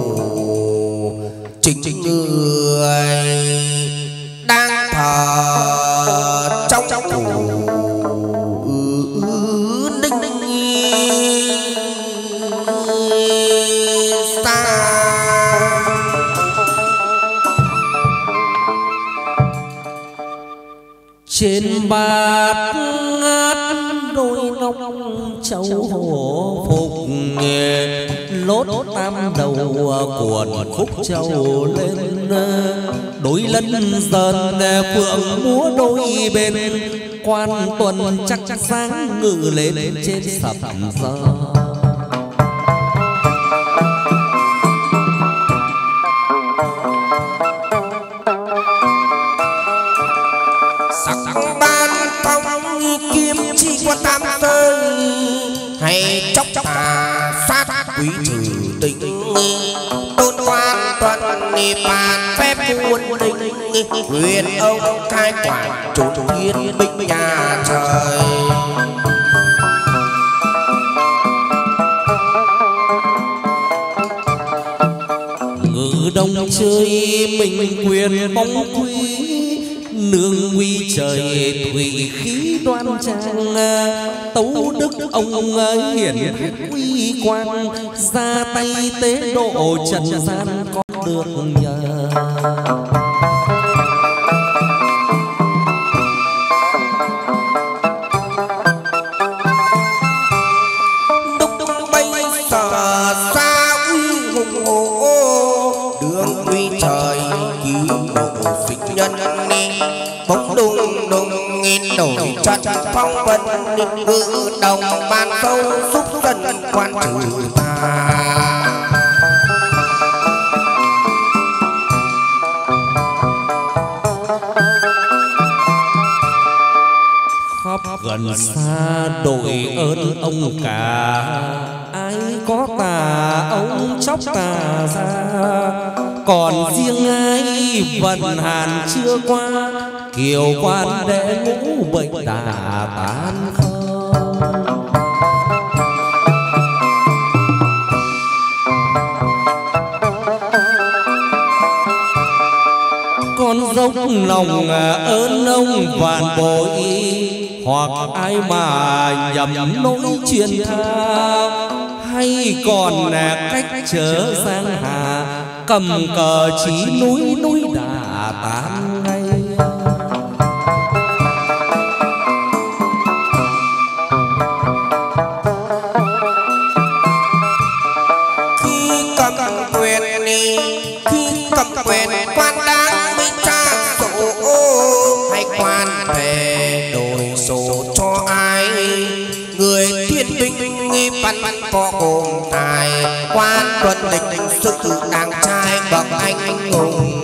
chính người đang thờ trong phủ Ninh xa. Trên bát ngát đôi ngọc châu hổ phục, lốt tam đầu cuộn khúc châu lên, đôi lân dần phượng múa đôi bên, quan tuần chắc chắc sáng ngự lên trên sập giờ. Tam sơn hay chóc tà sát quý trừ tình, tôn quan tuần bàn phép muôn linh, huyền ông cai quản trốn thiên binh nhà trời. Ngự đông chơi mình quyền bóng quý, nương uy trời thủy khí đoan trang, tấu đức ông hiển uy quang, ra tay tế độ trần gian có được nhờ. Đúc đúc bay sở xa uy hùng hồ, đường uy trời cứu độ sinh nhân, bóng đùng đùng nghìn đổi trận phong vân, ngự đồng ban sâu giúp dân quan trừ tà. Khắp gần xa đội ơn ông cả, ai có tà ông chóc tà ra, còn riêng ai vận hàn chưa qua, kiều quan đệ ngũ bệnh tà tan không. Con dốc lòng ơn ông vạn bội, hoặc ai mà nhầm nỗi truyền tha, hay còn cách chớ giang hà, cầm cờ chí núi núi đà tan ngay. người thiên binh nghi văn có gồm tài quan tuần địch sự đàng trai bậc anh hùng.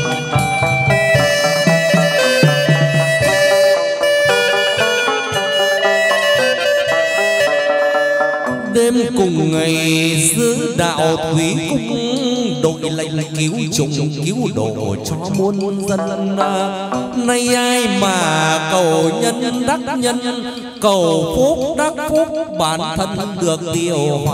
Đêm cùng ngày giữ đạo thủy cung, đội lệnh cứu trùng cứu độ cho muôn dân. Nay ai mà cầu nhân đắc nhân, cầu phúc đắc phúc, bản thân được điều hòa.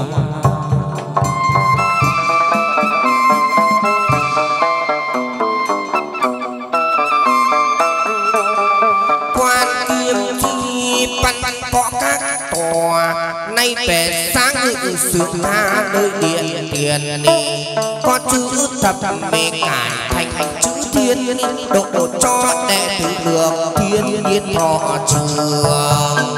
Quan Kiêm Chi văn có các tòa, nay về sáng ngự sướng tha nơi điện tiền ni. Có chữ thập mê cải thành chữ thiên, độ độ cho đệ tử được thiên nhiên thọ trường.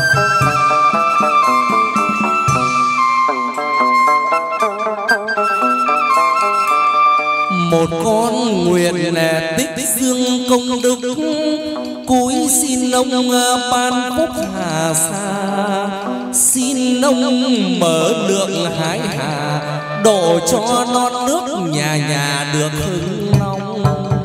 Một con nguyện tích dương công đức, cúi xin ông ban phúc hà sa. Xin ông mở lượng hái hà, đổ cho non nước nhà nhà được hưng long.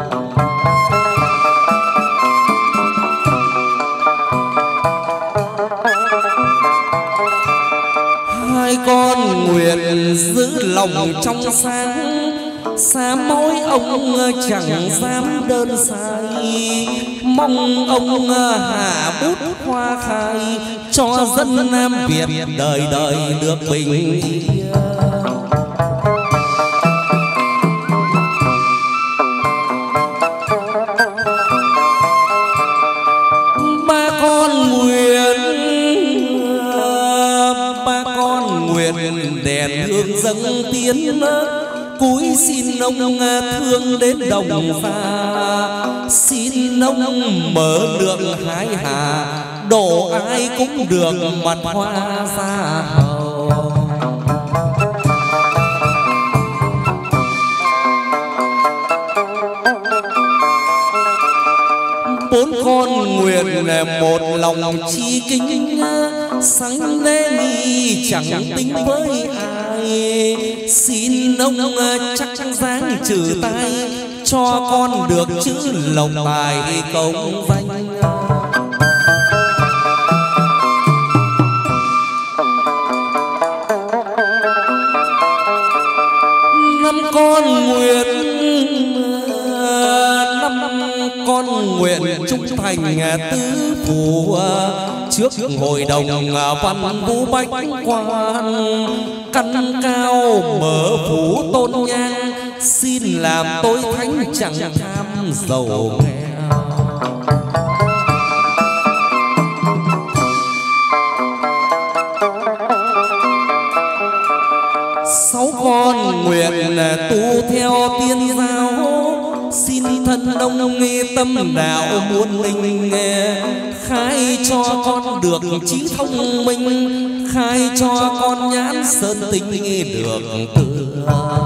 Hai con nguyện giữ lòng trong sáng, sám mỗi ông chẳng dám đơn sai. Mong ông hạ bút hoa khai, cho dân Nam Việt đời đời được bình yên. Ba con nguyện, ba con nguyện đèn hương dâng tiến, cúi xin ông thương đến đồng xa. Xin ông mở lượng hái hà, độ ai cũng được mặt hoa ra hầu. Bốn con nguyện một lòng chi kính, sáng lễ nghi chẳng tính với ai. Xin ông chắc dáng trừ tay, cho con được chữ lộc tài công danh. Năm con nguyện, năm con nguyện trung thành tứ phủ, trước hội đồng văn vũ bách quan. Căn cao mở phủ tôn nhang, xin làm tôi thánh chẳng tham giàu nghèo. Sáu con nguyện tu theo tiên giáo, xin thân đông nghe tâm đạo muôn linh. Khai cho con được trí thông minh, khai cho con nhãn sơn tinh được tươi.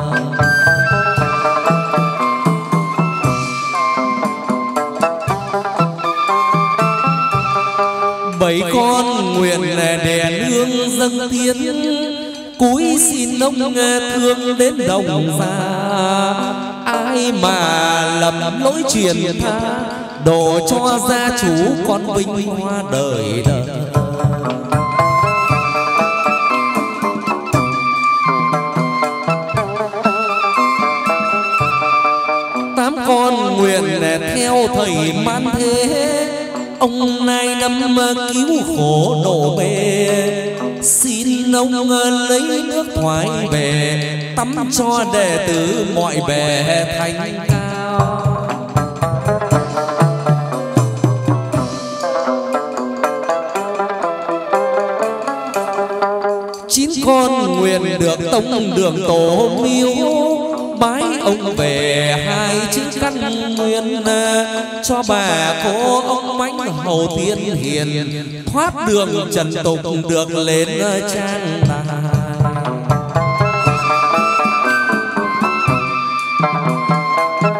Bảy con nguyện đèn hương dâng tiến, cúi xin ông thương đến đồng xa. Ai mà lầm lỗi truyền tha, độ cho gia chủ con vinh hoa đời đời. Tám con nguyện theo thầy man thế, ông nay năm cứu khổ độ bề. Xin ông lấy nước thoái về, tắm cho đệ tử mọi bề thanh cao. Chín con nguyện được tông đường tổ miếu, bái ông về hai chữ căn nguyên. Cho bà cô ông bánh hầu tiên hiền, thoát đường trần tục được lên trang đài.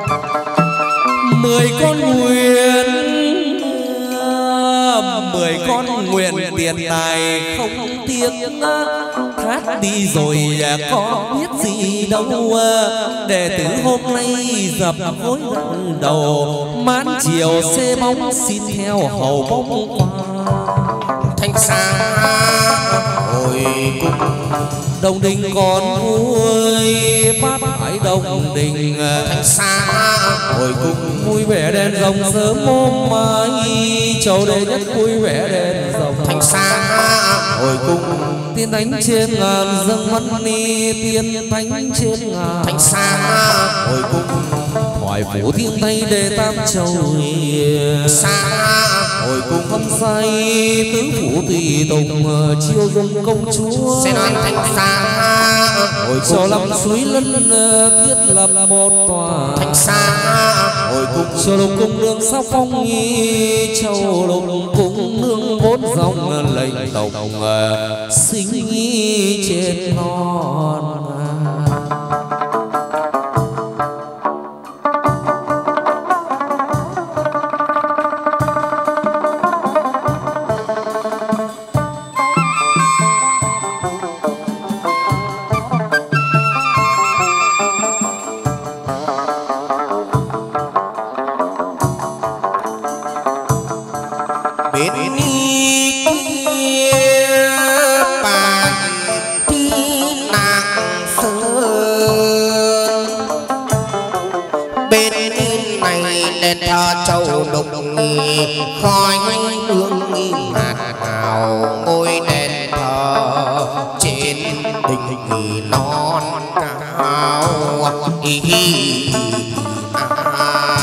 Mười con nguyện, mười con con nguyện tiền tài không tiếc thác đi rồi có biết gì đâu. Đệ tử hôm nay dập gối đầu mãn chiều xê bóng xin theo hầu bóng qua thanh xa hồi cung đồng đình còn vui bát hải đồng đình thanh xa hồi cung vui vẻ đèn rồng sớm hôm mai châu đệ nhất vui vẻ đèn rồng thanh xa hồi cung tiên thánh trên ngàn dâng mắt ni tiên thánh trên ngàn thanh xa hồi cung hỏi phủ thiên tây đệ tam châu xa hồi cung không say tứ phủ tùy tùng chiêu dung công chúa sẽ nói thanh xa hồi cung cho lòng suối lân thiết lập một tòa thanh xa hồi cung cho lục cung đường sao phong nghi châu lục cung nương bốn dòng lệnh tổng sinh trên non. châu đục khói hương hạt hào ngôi đền thờ trên đỉnh non cao ý, ý, à.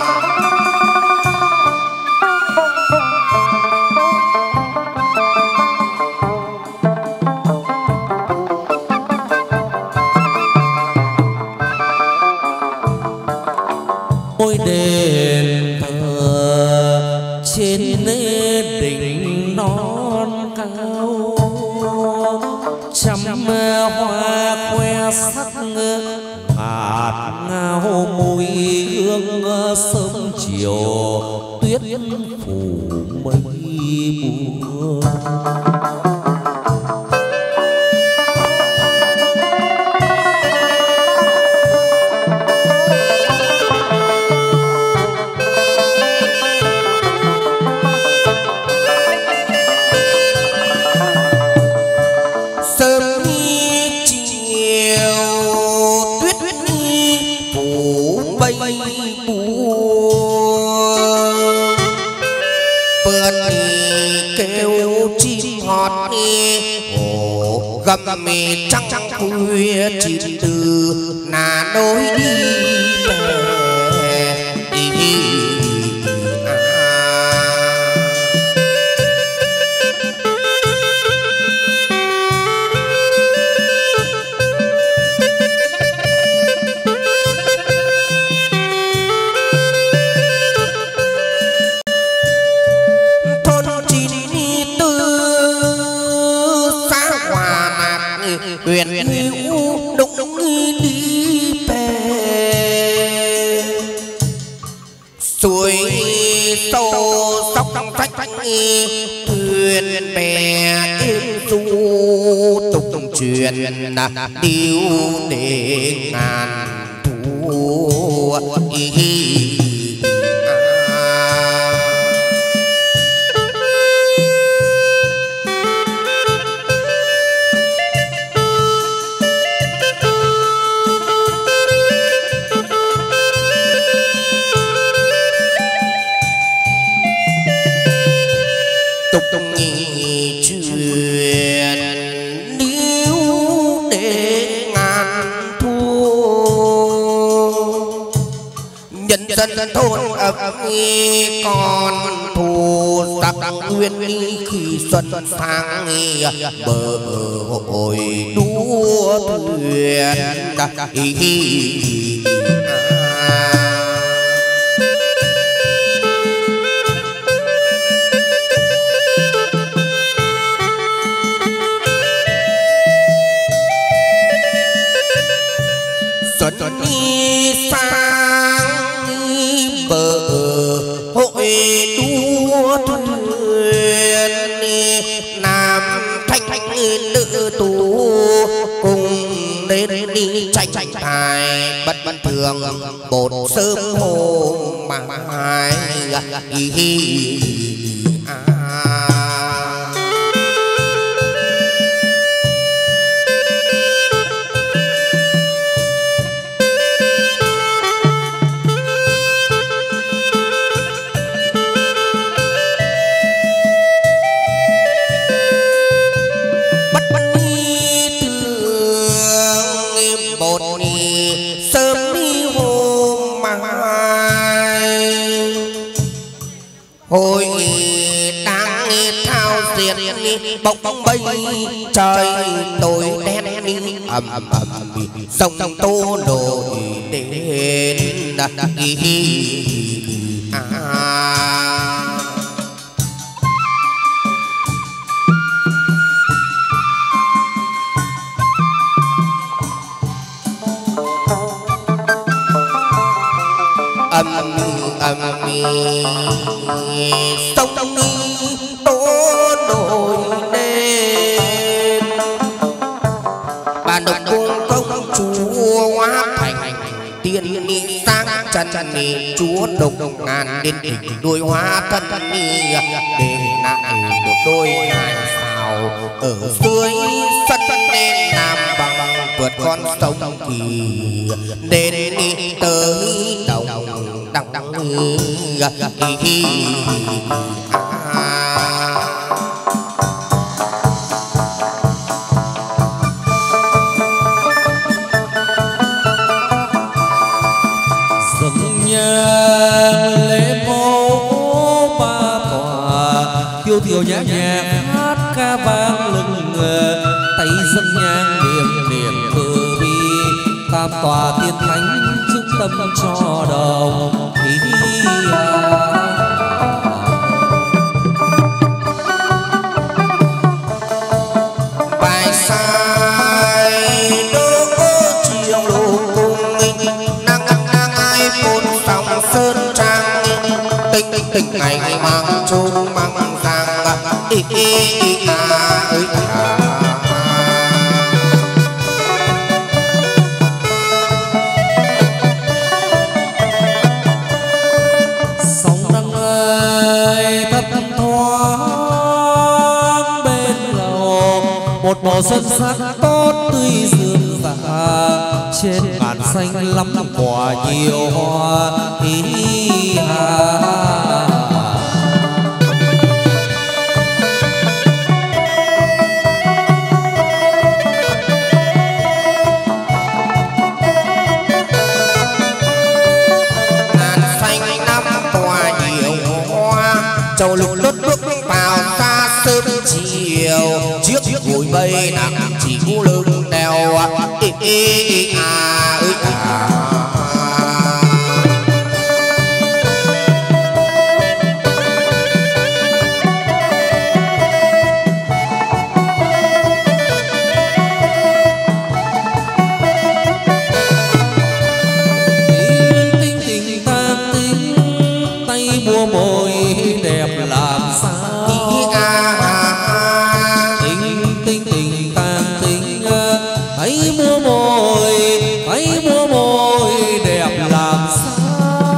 ngôi đền thờ trên đỉnh non cao trăm hoa khoe sắc hạt ngao mùi hương sớm chiều tuyết phủ mây buồn. gầm mì trăng trăng khuya chim từ nà nối đi về đi huyền hữu đúng đúng đi về suối sâu sóc phách thuyền bè êm du tục truyền điêu để ngàn thu dân thôn ấp con thù tặc nguyên khi xuân sang bờ hồi đua thuyền xuân đi sang bờ hội đua thuyền nam thanh nữ tú cùng đến đi tranh tranh tài bất bất thường bột sớm hôm mà mai hồi đang thao diệt bóng bóng bay trời tối đen ầm ầm ầm sông tô nổi đến ầm ầm sông đông tố nổi lên bà độc cung công chúa hóa thành tiên sang chân chúa đồng ngàn đến đỉnh đôi hóa thân để lại một đôi ngài sao ở dưới sân nên nam bằng vượt con sông kỳ đến tới đầu đằng đằng dâng nhang lễ mẫu ba tòa tiêu thiểu nhã nhạc hát ca vang lừng tay dâng nhang niệm niệm từ bi tam tòa tiên thánh chứng tâm cho đồng ý bài sai đô chiều lục cùng năng năng ai phun sóng sơn trang tinh tinh tinh ngày mang chung mang giang ý ý à ơi à một màu xuân sắc tốt tươi rương rạ trên bàn xanh lắm quả nhiều hoa ý hà ngàn xanh năm quả nhiều hoa châu lục lướt bước vào xa sớm chiều chiếc bụi bay nặng chỉ cu lưng đèo ê ê à ơi à tinh tinh tam tinh tay mua môi đẹp làm sao hãy mua môi hãy mua môi đẹp làm sao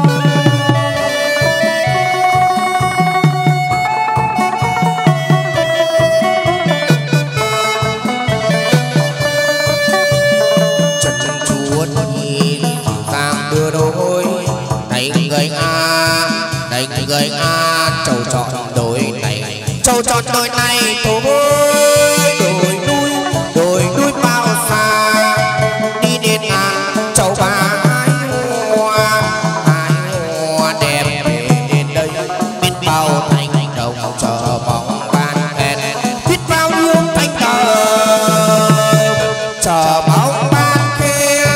chân chân chúa nhìn vàng đưa đôi này người a này người a trầu trọn đôi này trầu trọn đôi này thôi đôi núi đôi núi bao xa đi đến à châu ba hai hoa hai hoa đẹp đến đây biết bao thành đồng chờ bóng ban đèn biết bao nhiêu thành đồng chờ bóng ban khen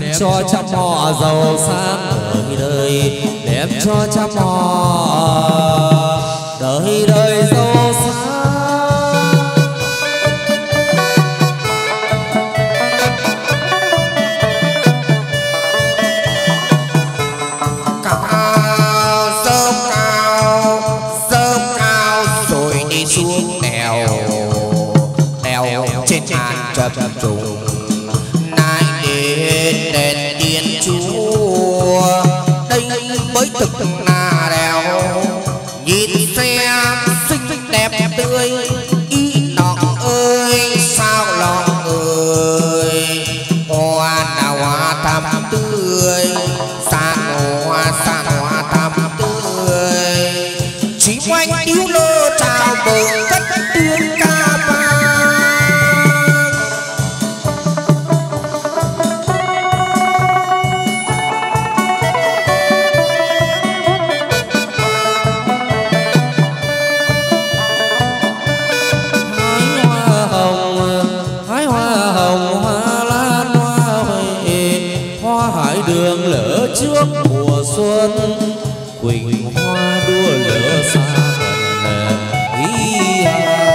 đem cho trăm họ giàu sang đời đời, đem cho trăm họ đời đời giàu sang. Trầm trùng nay đến đền tiên chúa, đây mới thực là đèo nhìn xe xinh đẹp tươi ý nọ ơi sao lòng ơi hoa đào hoa thắm tươi xa hoa xa hoa thắm tươi chỉ quanh điếu lơ chào mừng cất tiếng ca vang. Đường lỡ trước mùa xuân quỳnh hoa đua lỡ xa gần ý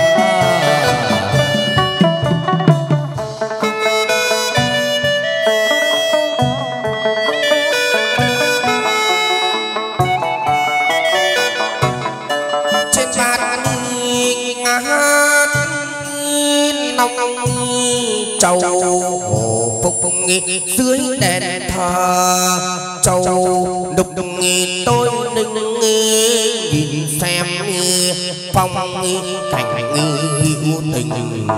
trên bát ngát nong trầu phục nghị dưới đèn thờ trầu đục nghị tôi ninh nhìn xem phong cảnh muôn tình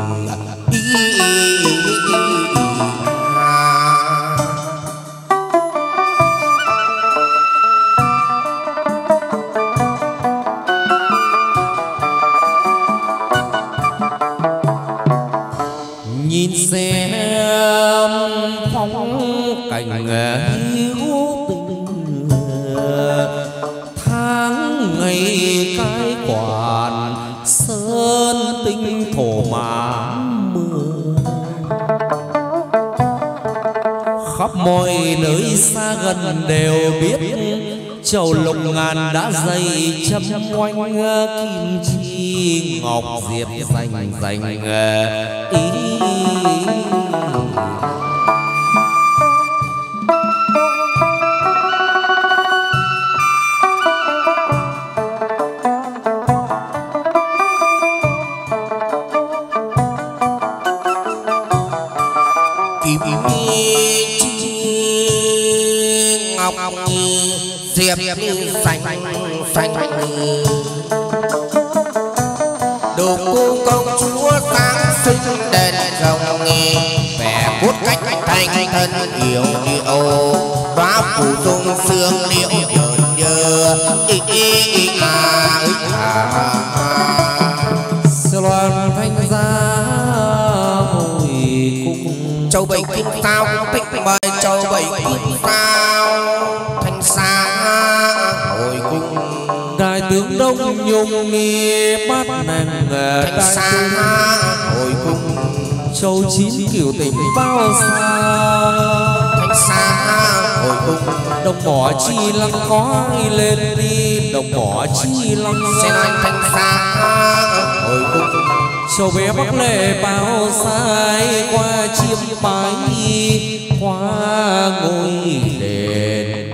nhìn xem phong cảnh hiếu tình tháng ngày cái quản sơn tinh thổ mãn mưa khắp mọi nơi xa gần đều biết chầu lục ngàn đã dày châm oanh kim chi ngọc diệp dành dành ý. Kim chi ngọc diệp xanh xanh đồ cung công chúa sáng sinh đèn rồng vẻ cốt cách thanh thân hiểu điệu đóa phủ dung sương điệu nhờn nhơ ý ý ý à ý à loan thanh giá hồi cung châu bảy kim sao thích mời châu bảy kim sao thanh xa hồi cung đại tướng đông nhung nghi bắt nàng thanh xa hồi cung châu chín kiểu tình bao xa thanh xa hồi cung đồng mỏ chi lăng khói lên đi đồng mỏ chi lăng sẽ nói thanh xa hồi cung châu bé bắc lệ bao sai qua chiêm bái qua ngôi đền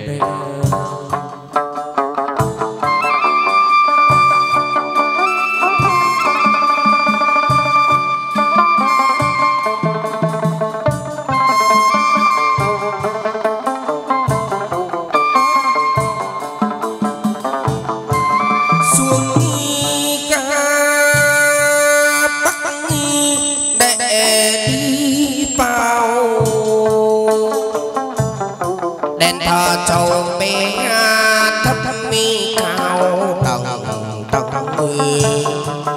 châu bé thấp mi cao tầng tầng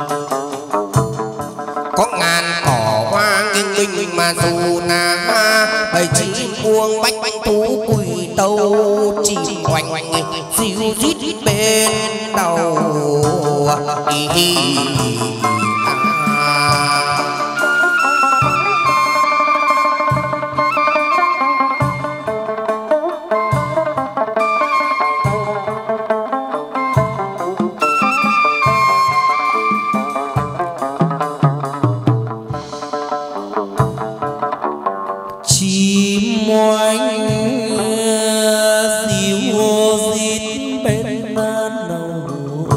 có ngàn cỏ hoa nghiêng minh mà dù na bầy chim buông bách bách thú quỳ tâu chim oanh oanh diu rít bên đầu đi chim oanh diêu rít bên đầu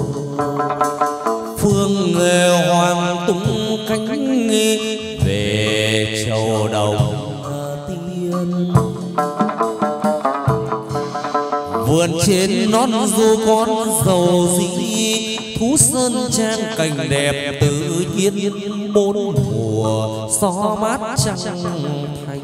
phương hoàng tung cánh về châu đồng tiên. Vườn trên nón du con dầu dĩ thú sơn trang cảnh đẹp tự nhiên bốn mùa gió mát trăng thanh.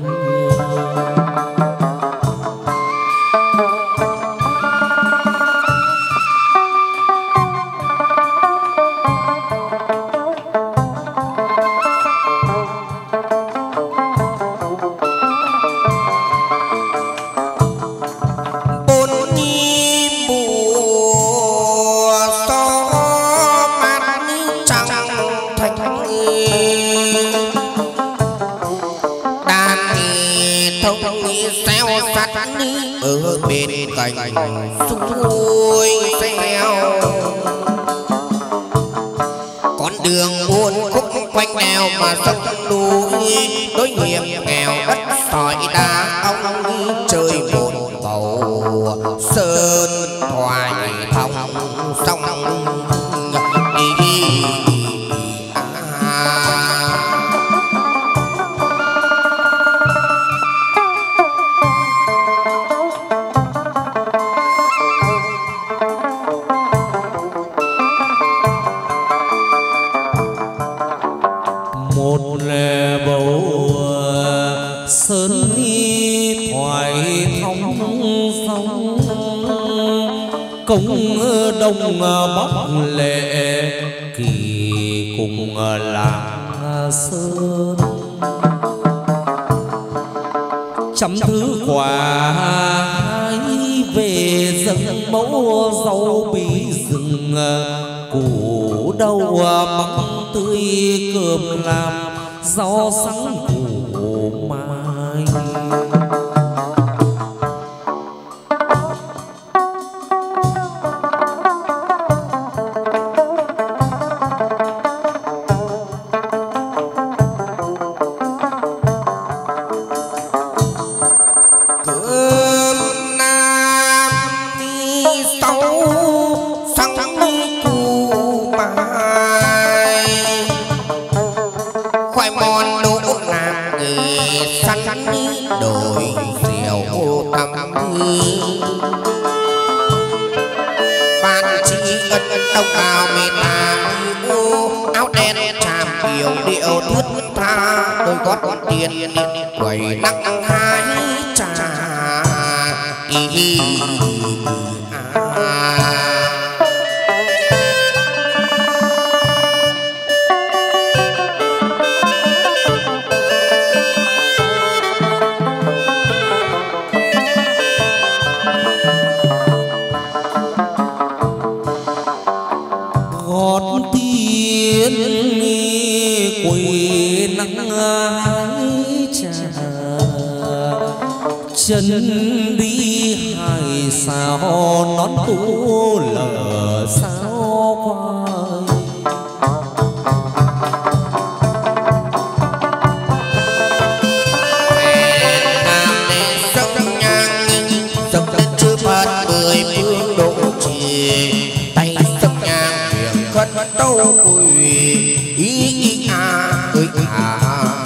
Ở bên cạnh suối xeo con đường buồn khúc quanh đèo mà sông núi đối nghiệp nghèo đất sỏi đá ông chơi một cầu sơn thoại thông sông đi. Công đông bóc lệ kỳ cùng làng sơn trăm thứ quà về dâng mẫu rau bí rừng củ đâu mắm tươi cơm làm rau sáng củ mai. Quầy nắng hái trà ý à. Gót tiên quầy nắng hái trà chân đi hai sao nón tu lờ sao quay. Sông nhang sông lên chưa phát mười phương độ trì tay sông nhang việc khất đâu quỳ ý ý à ơi à.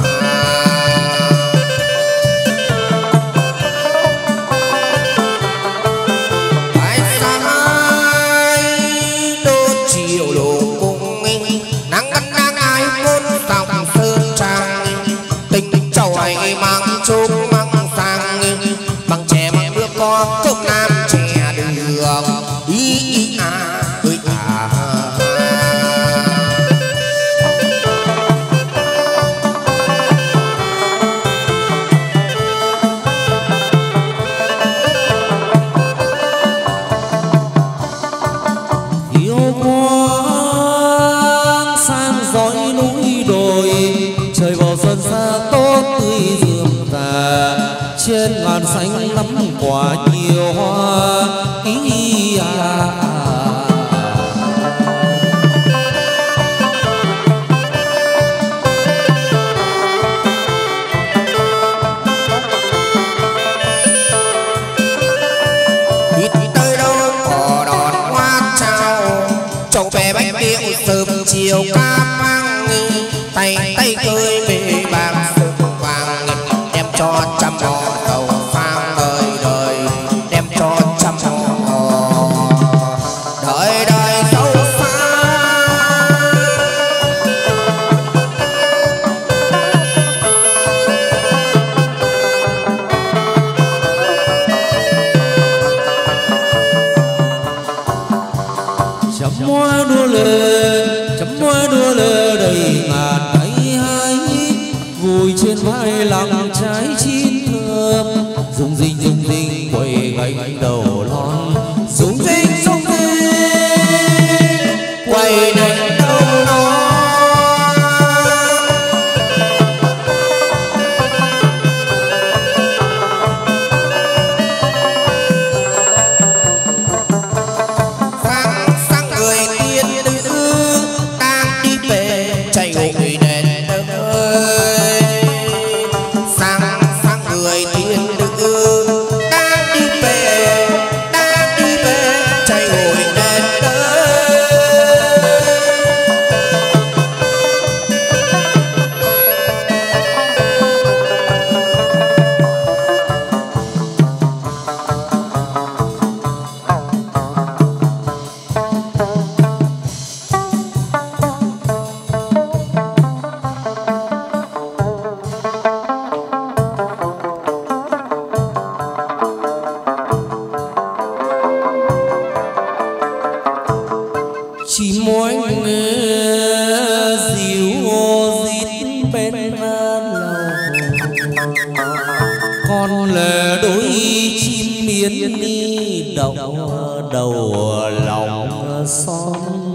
Trên ngàn xanh lắm quả nhiều hoa ý à. chiều ca vang tay tay cười bề bạc sương vàng đem cho trăm họ cầu sang đời đời đem cho trăm họ đời đời sâu xa. chấm hoa đua lệ chấm hoa đua lệ đầy ngàn tay hai vui trên vai lặng trái chín thơm rung rinh rung rinh quay gánh đầu lon Rung rinh rung rinh quay đánh đầu non. Sáng sáng người tiên nữ đang đi về chạy hội đèn ơi. Sáng sáng người tiên nữ đang đi về đang đi về chạy hội đèn ơi. chỉ mỗi dìu dít bên lầu con lệ đôi chim miến đi đầu đầu lòng son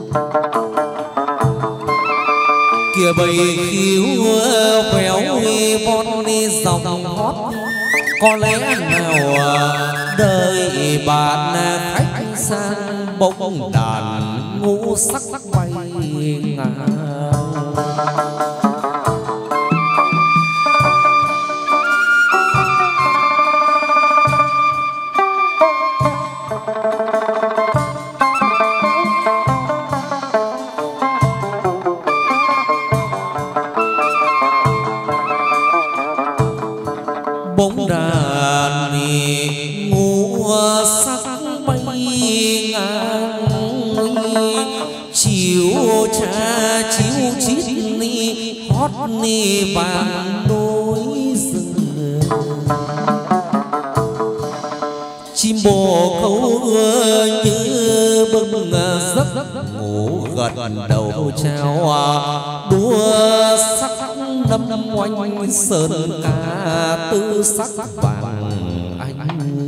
kia bầy khiếu véo von đi dòng hót có lẽ nào đời bạn khách sang bỗng đàn ngũ sắc bay ngang. Bóng đàn ngũ sắc bay ngang chiếu cha chiếu chít ni hót ni vàng đôi rừng chim bồ câu như bưng giấc ngủ gần đầu trao đua sắc đâm đâm oanh sơn ca tư sắc vàng anh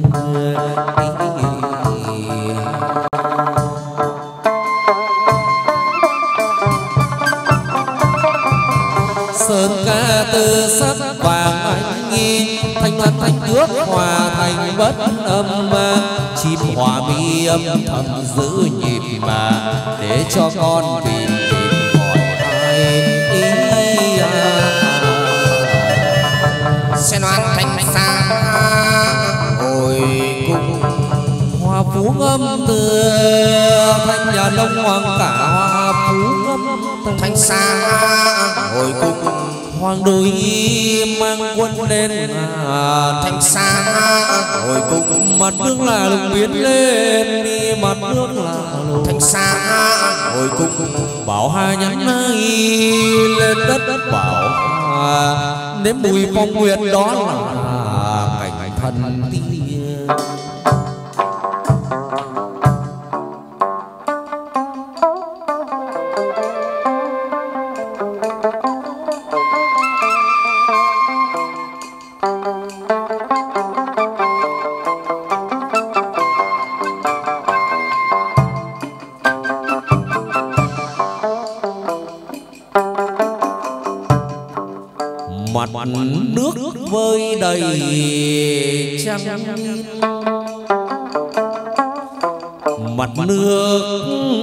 sơn ca tư sắc vàng anh nghi thanh âm thanh nước hòa thành bất âm chim hòa mi âm thầm giữ nhịp mà để cho con tìm tìm gọi ai ý à. Xe loan thanh xa hồi cung hoa phú ngâm từ thanh nhà đông hoàng cả hoa phú ngâm thanh xa hồi cung hoàng đôi mang quân lên thanh xa hồi cung mặt nước là lục biến lên đi mặt nước là lục thanh xa hồi cung bảo hà nhắn nay lên đất đất bảo nếm mùi phong nguyệt đó là cảnh thần tiên. Mặt nước vơi đầy trăng mặt nước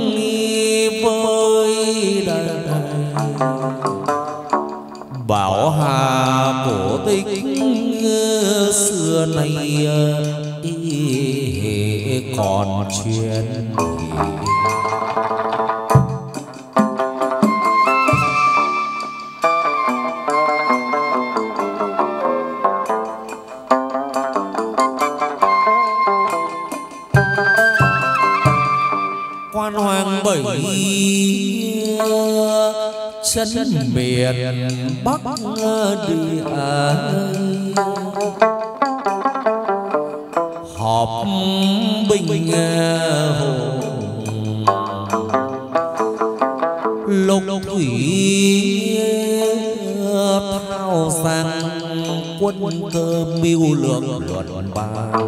vơi đầy bảo hà cổ tích xưa nay còn chuyện chân miền Bắc địa họp bình hồ lục thủy thao sang quân cơ mưu lược luận bàn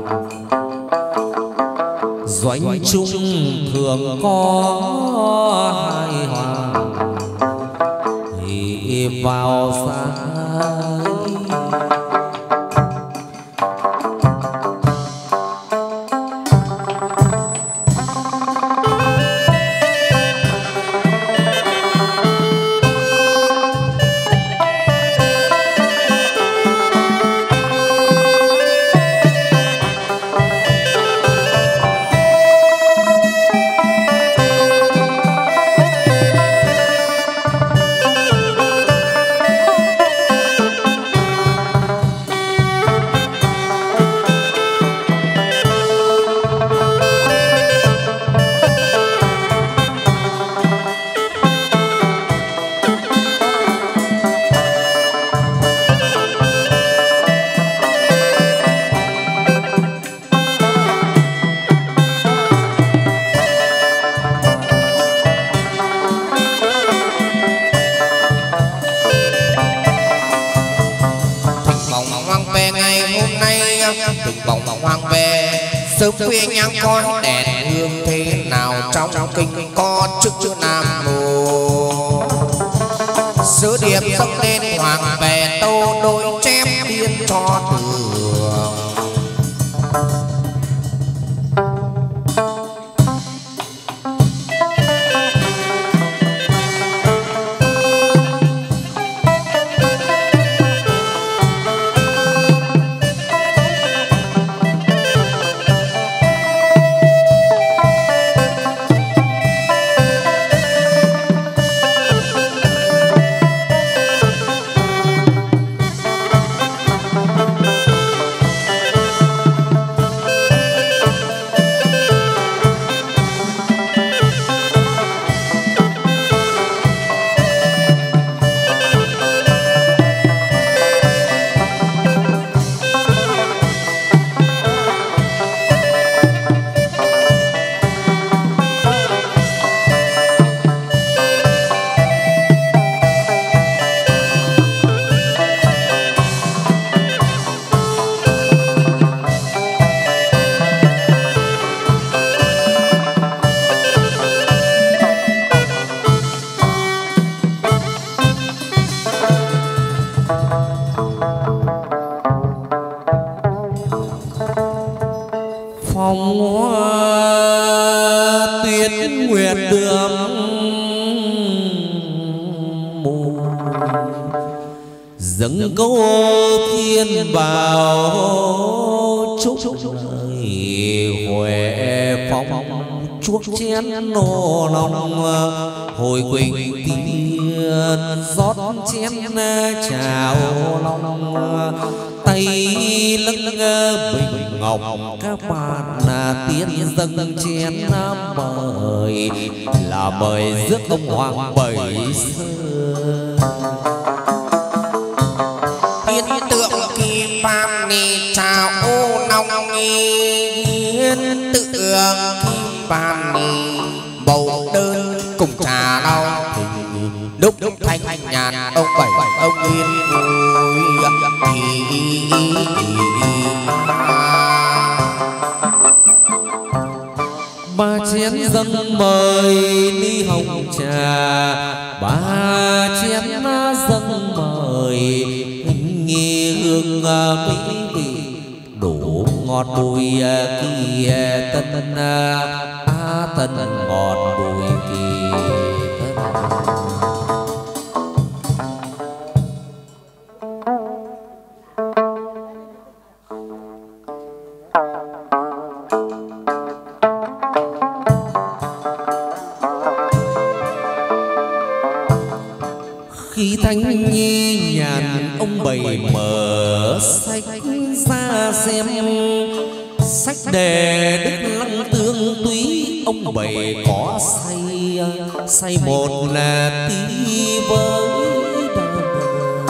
doanh trung thường có hai hoàng thì vào sáng sớm khuya nhang coi đèn hương thế nào trong kinh có chữ chữ Nam Mô sứ điệp dâng lên hoàng về tô đôi chép biên cho tường dâng câu thiên bảo chúc lời huệ phong chuốc chén nô lòng hồi quỳnh tiên rót chén chào lòng tay lưng bình ngọc các bạn là tiến dâng chén mời là mời rước ông hoàng bảy xưa tượng kim phàm ni chào ô nong hiến tượng kim phàm ni bầu đơn cùng trà lau đúc đúc thanh nhàn ông bảy ông yên vui ba chén dâng mời ly hồng trà ba chén dâng mời nghe hương mỹ vị đủ ngọt bùi kỳ tân a tân ngọt bùi kỳ tân khi thanh nhi nhàn ông bày mở sách ra xem sách đề đức lăng tương túy ông bảy có say say một là tí với đời.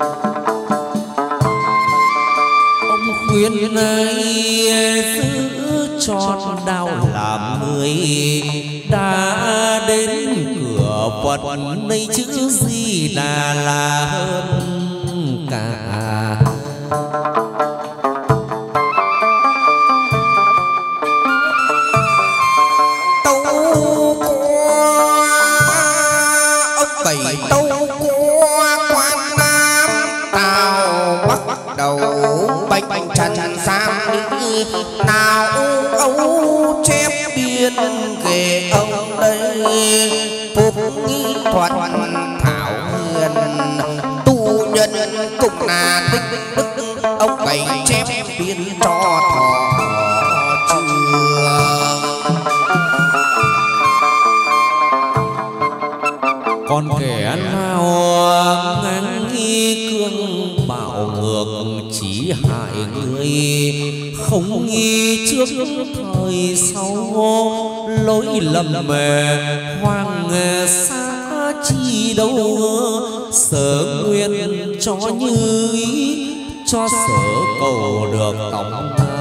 Ông khuyên ai giữ tròn đạo làm người, đã đến cửa Phật đây chữ gì đà là hơn cả. Tâu qua ông bảy tâu qua quan Nam tàu bắt đầu bạch bạch trần giam đi nào âu chép biên về ông đây phục nghi thuật thảo huyền tu nhân cùng là tích đức ông bảy chép biên cho thọ trường. Còn kẻ nào ngang nghi cương bạo ngược chỉ hại người, không nghi trước thời sau lỗi lầm hoang xa chi đâu. Sở nguyên cho như ý, cho sở cầu được tổng tất.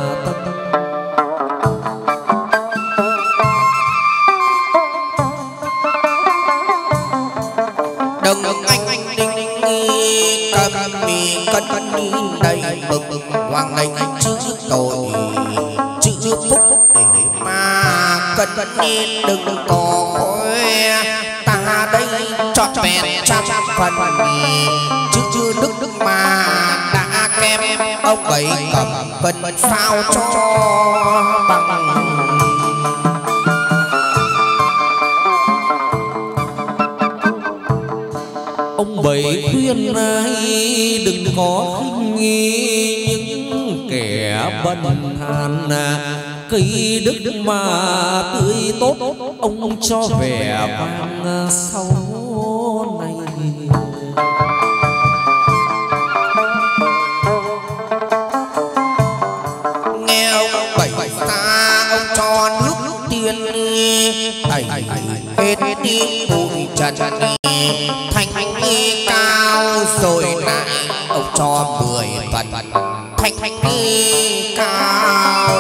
Đừng anh anh đinh đinh cầm mì cân cân đi đầy bực hoàng anh chữ tội chữ phúc để mà cân cân đi đừng có khóe ta đây cho vẹn trăm phần chữ chữ đức đức mà đã kém ông bảy cầm cân sao cho bằng. Ông bảy khuyên ai đừng có khinh nghi những kẻ bần hàn, cây đức mà tươi tốt ông cho vẻ vang sau này. Nghe ông bảy xa ông cho nước tiên thầy hết đi bụi trần thanh thanh cao rồi lại ông cho mười phần thanh thanh cao.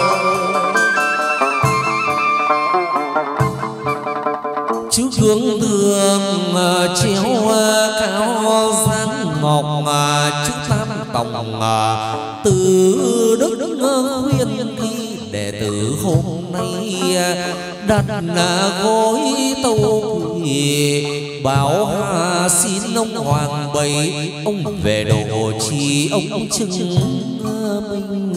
Chữ gương thường treo cao dáng ngọc, chữ tam tòng từ đức khuyên thi đệ tử hôm nay đặt gối tâu quỳ báo hà xin ông hoàng bảy ông về độ trì ông chứng minh.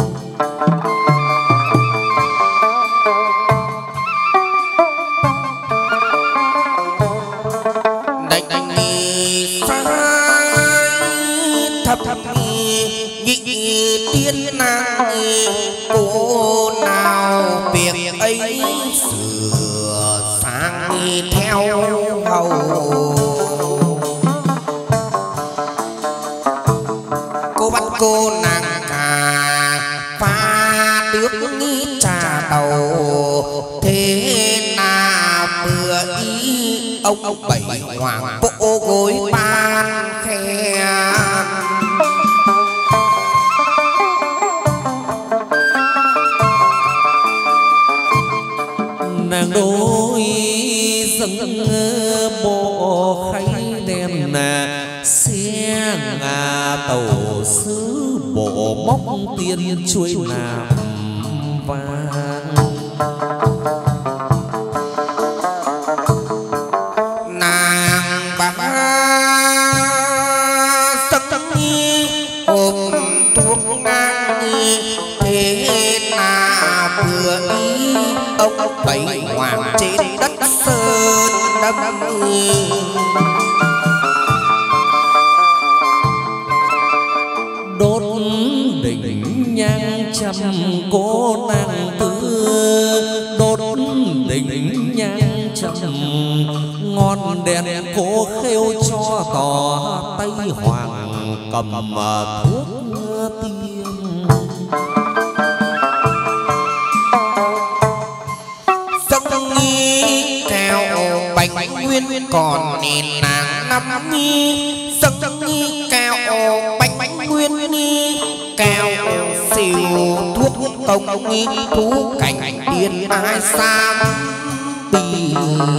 Đánh đánh đi thập thập nhị tiên nàng cô nào việc ấy sửa sang theo hầu. Cô bắt cô nàng cà pha nước nghĩ trà đầu thế là vừa ý ông ông bảy hoàng bộ gối ban khen. Nàng đôi dâng bộ khay đèn xe ngà tàu sứ bộ móc tiền chuối nạm vàng. Nàng bà dâng ôm thuốc ngang thế là vừa ý ông ông bảy hoàng trên đất sơn đâm. Đốt đỉnh nhang trăm cô nàng tư, đốt đỉnh nhang trăm ngon đèn cô khêu cho tỏ tay hoàng cầm thuốc tiên. Dâng nguyên còn nền nàng năm nghi dâng nghi cao bánh bánh nguyên nghi cao xìu thuốc công nghi thú cảnh điên ai sam bì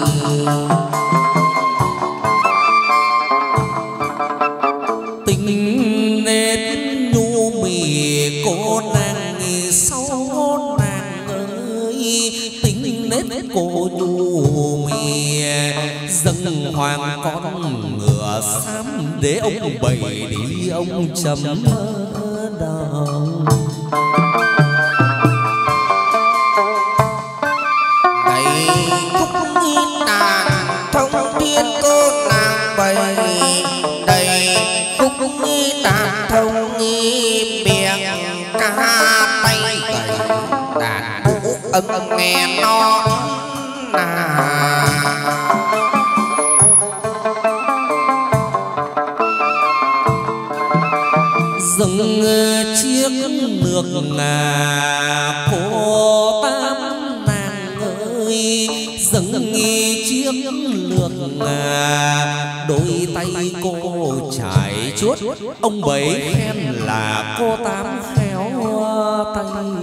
tình nết nhu mì cô nàng sâu nàng ơi tình nết cô nhu mì dâng hoàng con ngựa xám để ông bày đi ông chấm đầu đầy khúc nghi tàn thông thiên cô nàng bày đầy khúc nghi tàn thông nghi miệng ca tay gầy đàn vũ âm nghe nó nàng dâng chiếc nước ngà cô tám nàng ơi dâng chiếc nước ngà đôi tay cô trải chuốt ông bảy khen là cô tám khéo tay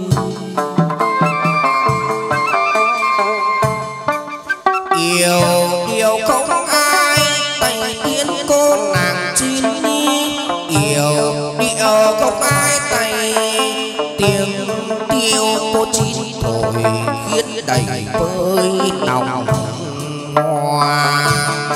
yêu yêu không ai tay tiên cô nàng chín yêu yêu không ai tay tiếng tiêu cô chín thổi khiến đầy vơi nồng hoa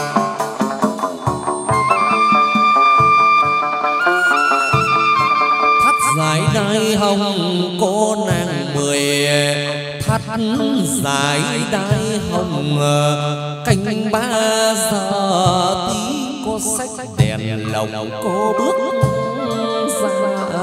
thắt dài đai hồng cô nàng mười thắt dài đai hồng canh ba giờ tí cô sách đèn lồng cô bước ra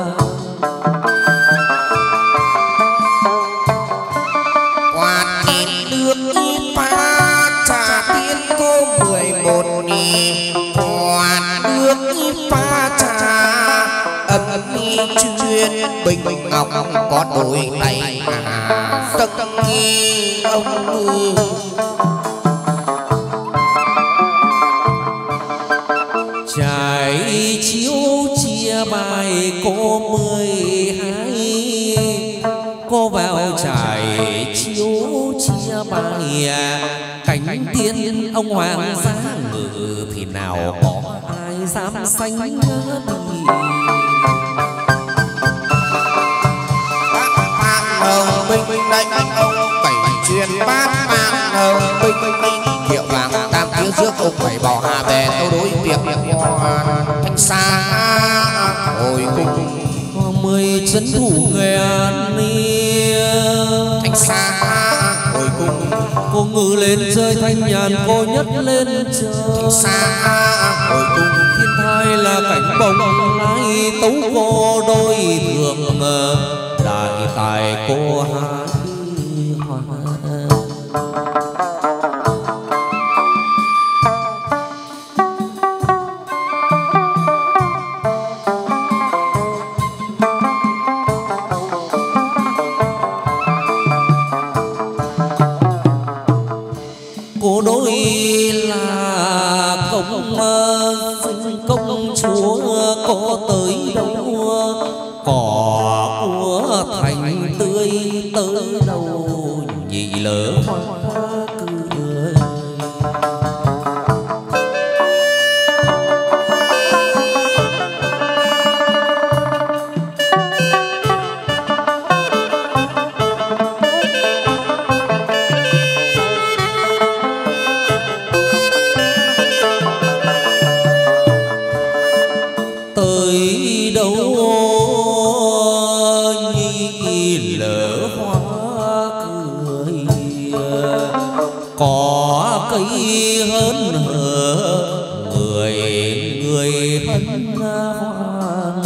quạt nhìn nước y pha trà tiên cô mười một nhì quạt nước y pha trà âm y chuyên bình bình ngọc có đôi tay à dâng nghi ông ngư trải chiếu chia bài cô mười hai cô vào trải chiếu chia bài cánh tiên ông hoàng giá ngự thì nào có ai dám sánh bì hồng binh binh đánh ông bảy truyền bát mang hồng binh binh binh hiệu vàng tam tiếng trước ông bảy bỏ hà về tâu đối việc ngoan thanh xa hồi cùng mười trấn thủ nghệ an thanh xa hồi cùng cô ngự lên chơi thanh nhàn cô nhất lên chơi thanh xa hồi cùng thiên thai là cảnh bồng lai tấu cô đôi thường đại tài cô hát cô đôi là công công chúa có tới đâu cỏ của thành tươi tới đâu nhị lỡ hoa cười tới đâu nhị lỡ hoa cười có cây hơn hở người người hân hoan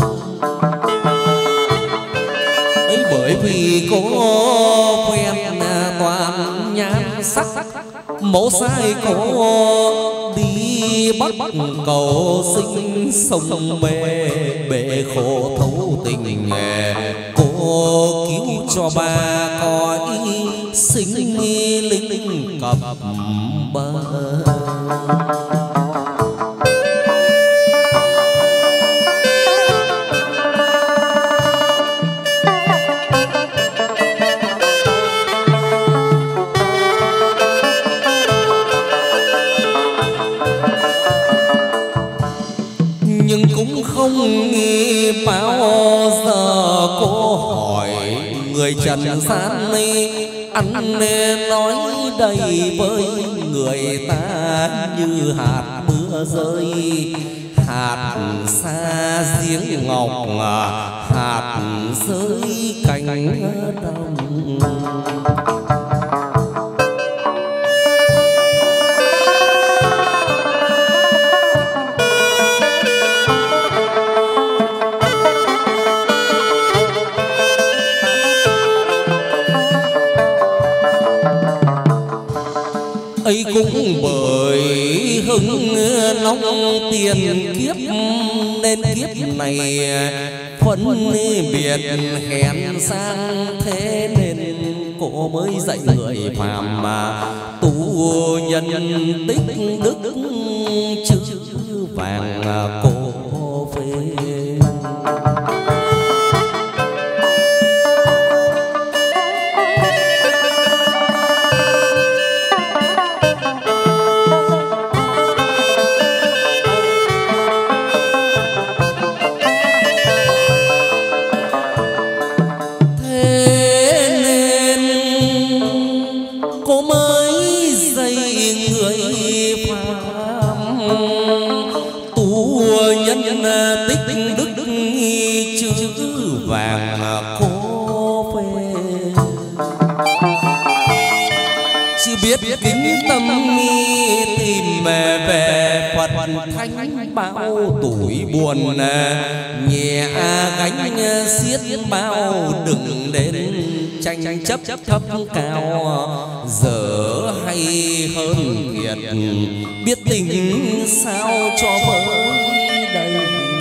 ấy bởi vì cô quen toàn nhan sắc mẫu sai cô đi bắt cầu sinh sông bể bể khổ thấu tình cô cứu cho ba coi sinh linh cập bờ Nhưng cũng không nghĩ bao giờ cô hỏi người trần gian này ăn nên nói đầy với người ta như hạt mưa rơi, hạt xa giếng ngọc, hạt rơi cánh đồng. Ấy cũng bởi hứng nóng tiền kiếp nên kiếp này phân biệt hèn sang, thế nên cô mới dạy người phàm mà tu nhân tích đức chữ vàng cô phê. Biết kính tâm tìm về Phật thánh bao tuổi buồn, nhẹ gánh xiết bao đừng đến tranh chấp thấp cao, dở hay hơn thiệt biết tình sao cho với đây.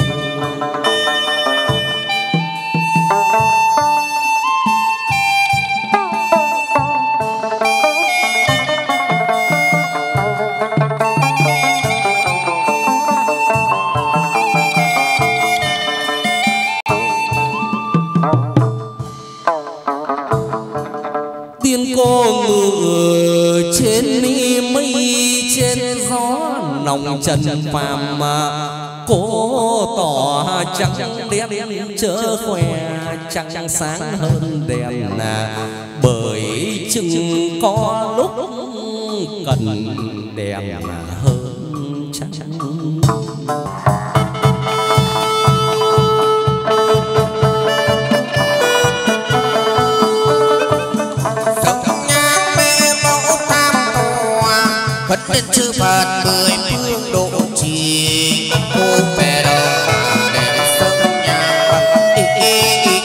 Cô ngự trên mây trên gió nồng trần phàm mà cô tỏ trắng đen chớ khoe trăng sáng hơn đèn, bởi chừng có lúc cần đèn hơn trăng. Nên chư Phật mười phương độ trì, cô về đâu để sớm nhà ý ý ý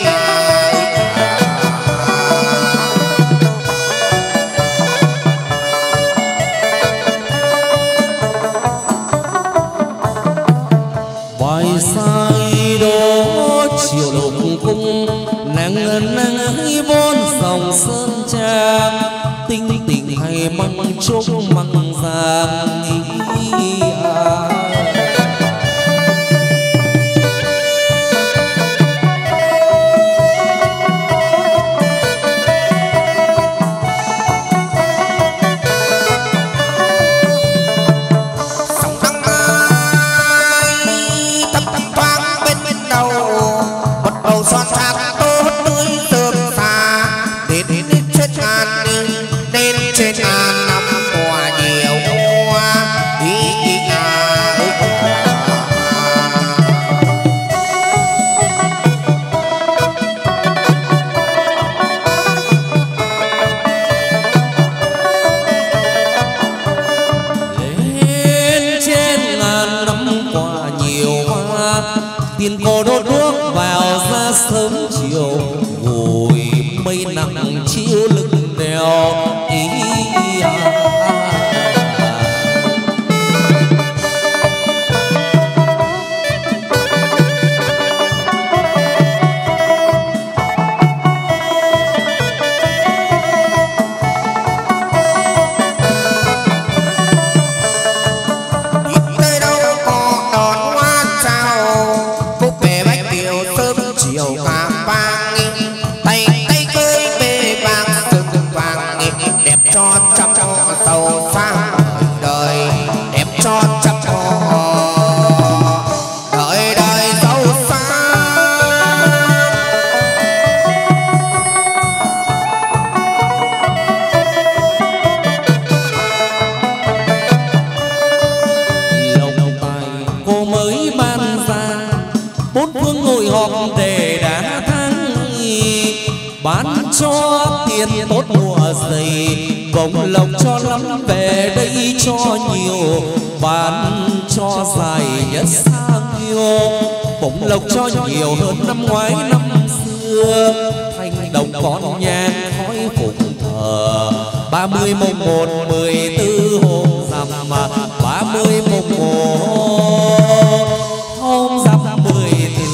bài sai đó chiều lục cung nàng nàng vốn dòng sơn trang, tinh tình hay măng trúc măng giang à. sóng đăng ai thấp thấp thoáng bên bên đầu, một bầu son sát tốt tươi tươm xa, đến đến trên ngàn đến trên ngàn năm qua nhiều qua ý ý à. Lên trên ngàn năm qua nhiều hoa, tiền cô đốt nước vào ra sớm chiều, ngồi mây nặng chiếu lưng đèo ý à. vàng tay tay cưới bê vàng sừng vàng đẹp cho trăm giàu sang đời đẹp cho trăm đời đời giàu sang. Lòng tài cô mới ban ra bốn phương ngồi họp để đã thắng, bán cho tiền tốt mùa dày, bồng lộc cho lắm về đây cho nhiều, bán cho dài nhất sang yêu, bồng lộc cho nhiều hơn năm ngoái năm xưa. Thanh đồng con nhang khói phụng thờ ba mươi mùng một mười tư hôm rằm, ba mươi mùng một hôm rằm mười tư.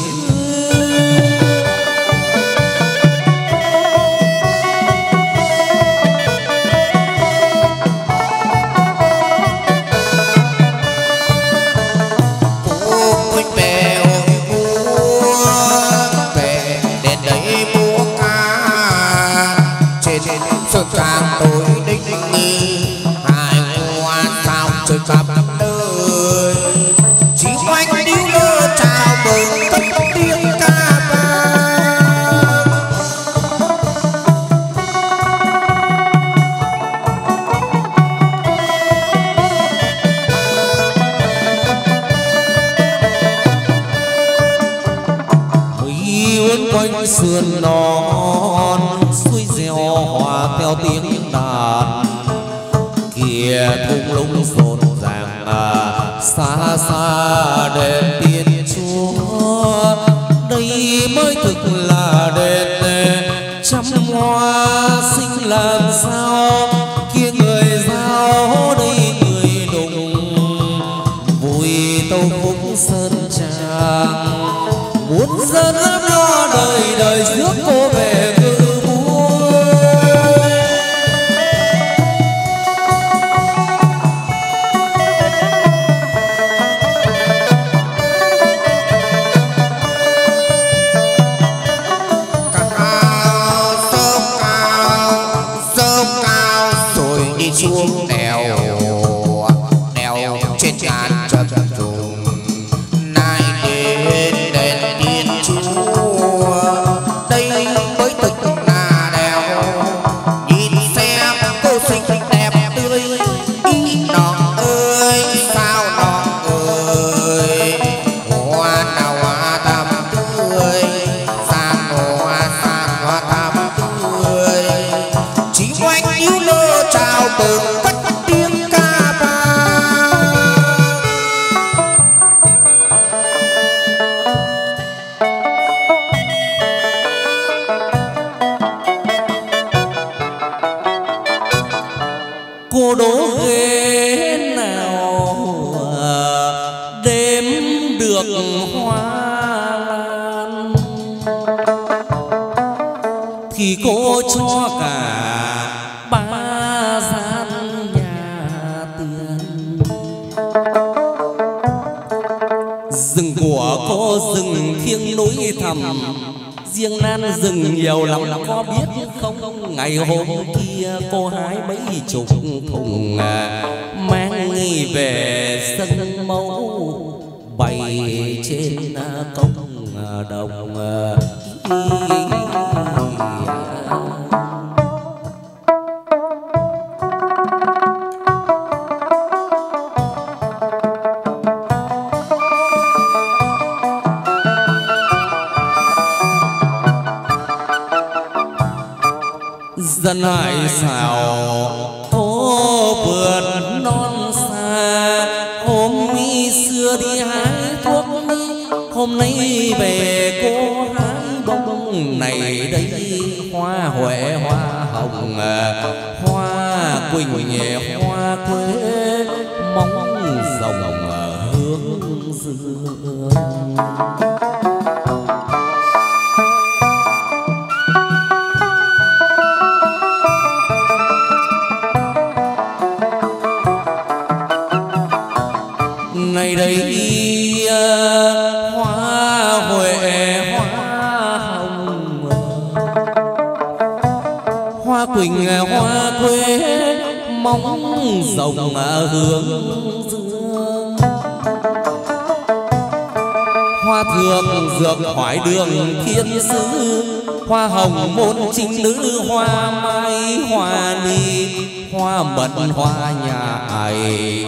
Sơn trang tôi đích nghi hai hoa sao trời khắp đời, chỉ quanh điếu lơ chào mừng cất tiếng ca vang. Mây uốn quanh sườn non suối reo hòa theo tiếng đàn, kia thung lũng rộn ràng à, xa xa đền Thiên Chúa, đây mới thực là đền trăm hoa xinh làm sao, kia người giao đây người đùng vui tâu khúc sơn trang, muốn dân ấm lo đời đời rước cô về cư xuống đèo đèo trên trán chập trùng nay đến đền Thiên Chúa, đây mới thực là đèo nhìn xem cô xinh đẹp tươi ý nọ ơi sao nọ ơi, hoa nào hoa thắm tươi sang hoa sang hoa thắm tươi, chỉ quanh yêu lơ chào mừng cất tiếng ca vang. cô đố ghế nào đếm được hoa lan, thì cô cho cả ba gian nhà tiền. Rừng của cô rừng thiêng núi thẳm, riêng nan rừng nhiều lắm có biết không, ngày hôm kia cô hái mấy chục thùng mang nghi về sân mẫu bày trên cổng đồng. Dân hải xào ô vườn non xa, hôm đi xưa đi hái thuốc, hôm nay về cô hái bông này đây, hoa huệ hoa hồng hoa quỳnh hoa quế mong rồng hướng dương. Này đây hoa huệ hoa hồng quỳnh hoa quế mong rồng hướng dương, hoa thượng dược hỏi đường thiên sứ, hoa hồng môn trinh nữ, hoa mai hoa ly, hoa mận hoa nhài.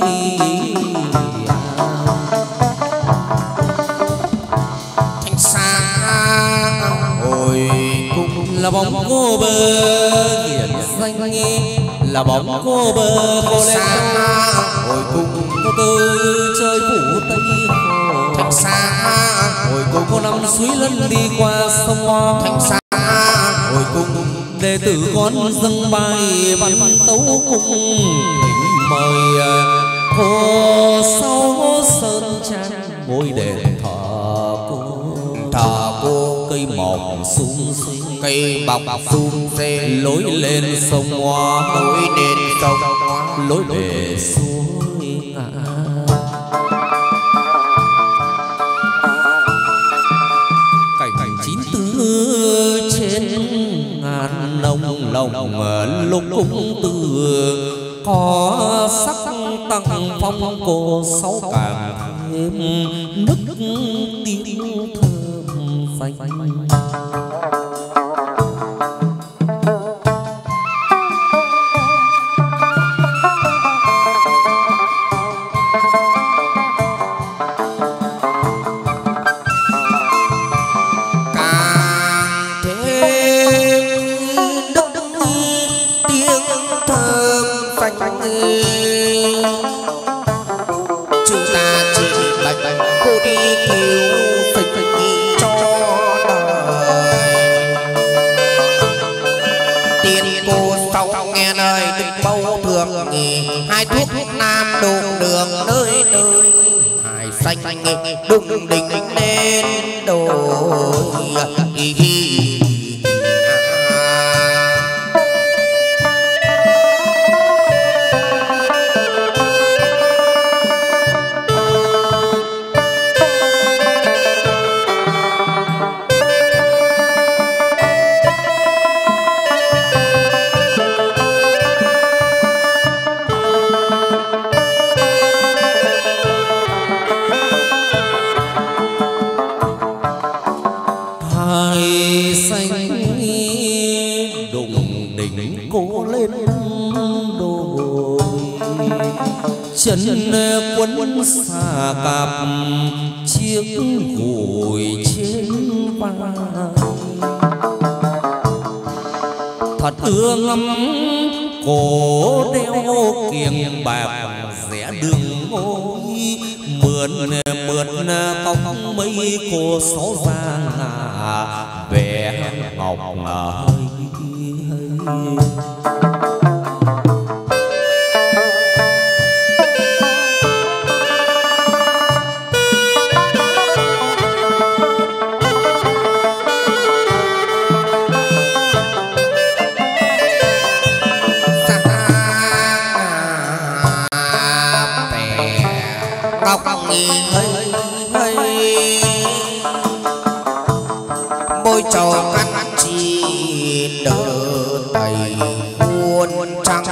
Thanh xa hồi cung là bóng cô bơ hiển danh nghi, là bóng cô bơ cô lên hồi cung cô tư chơi phủ tây hồ. Thanh xa hồi cung cô năm suối lân đi qua sông Hoa. Thanh xa hồi cung đệ tử con dâng bài văn tấu cung, thỉnh mời cô sau sơn trang ngôi đền thờ cô. thờ cô Cây mọc sung xuê, cây bọc sum xê, lối lên sông Hoa, lối lên sông Hoa, lối về suối ngã. Cảnh chín tư trên ngàn nông lòng lục cung từ, có sắc tăng phong cô sáu càng thêm nức tiếng thơm xanh. hai thuốc nam đồn đường nơi nơi, hải xanh đùng đình lên đồi. Chân quân xà cạp chiếc gùi trên vai, thật ưa ngắm cổ đeo kiềng bạc rẽ đường môi, mượn mượn tóc mấy cô sáu giang về ngọc hơi. Bôi trầu cắt chi đỡ tẩy khuôn trăng,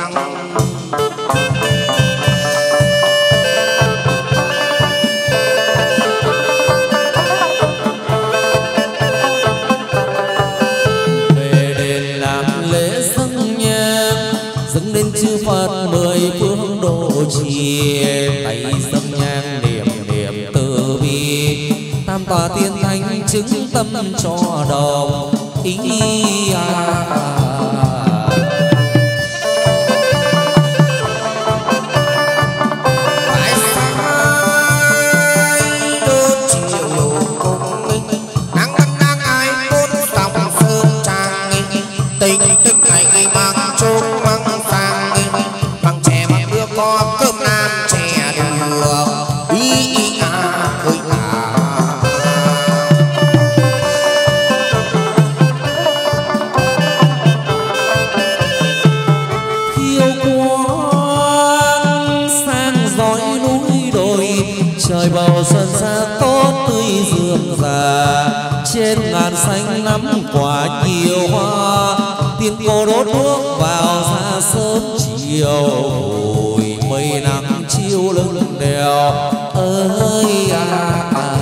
về đền làm lễ dâng nhang, dâng lên chư Phật mười phương độ trì, tay dâng nhang niệm niệm từ bi, tam tòa tiên thánh chứng tâm cho đồng ý à. Trời bầu xuân xa tốt tươi rượm rà, trên ngàn xanh nắm quả nhiều hoa, tiếng cô đốt đuốc vào ra sớm chiều hồi mây nắng chiếu lưng đèo ơi à, à.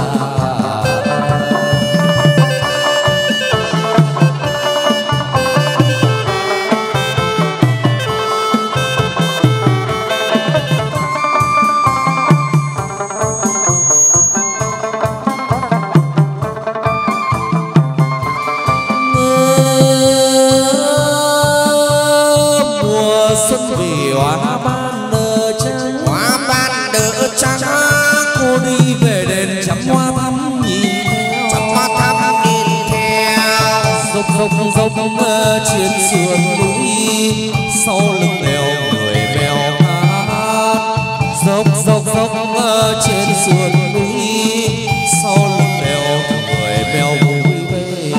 dốc dốc trên sườn núi sau lưng đèo người mèo hát dốc dốc dốc trên sườn núi sau lưng đèo người mèo vui về.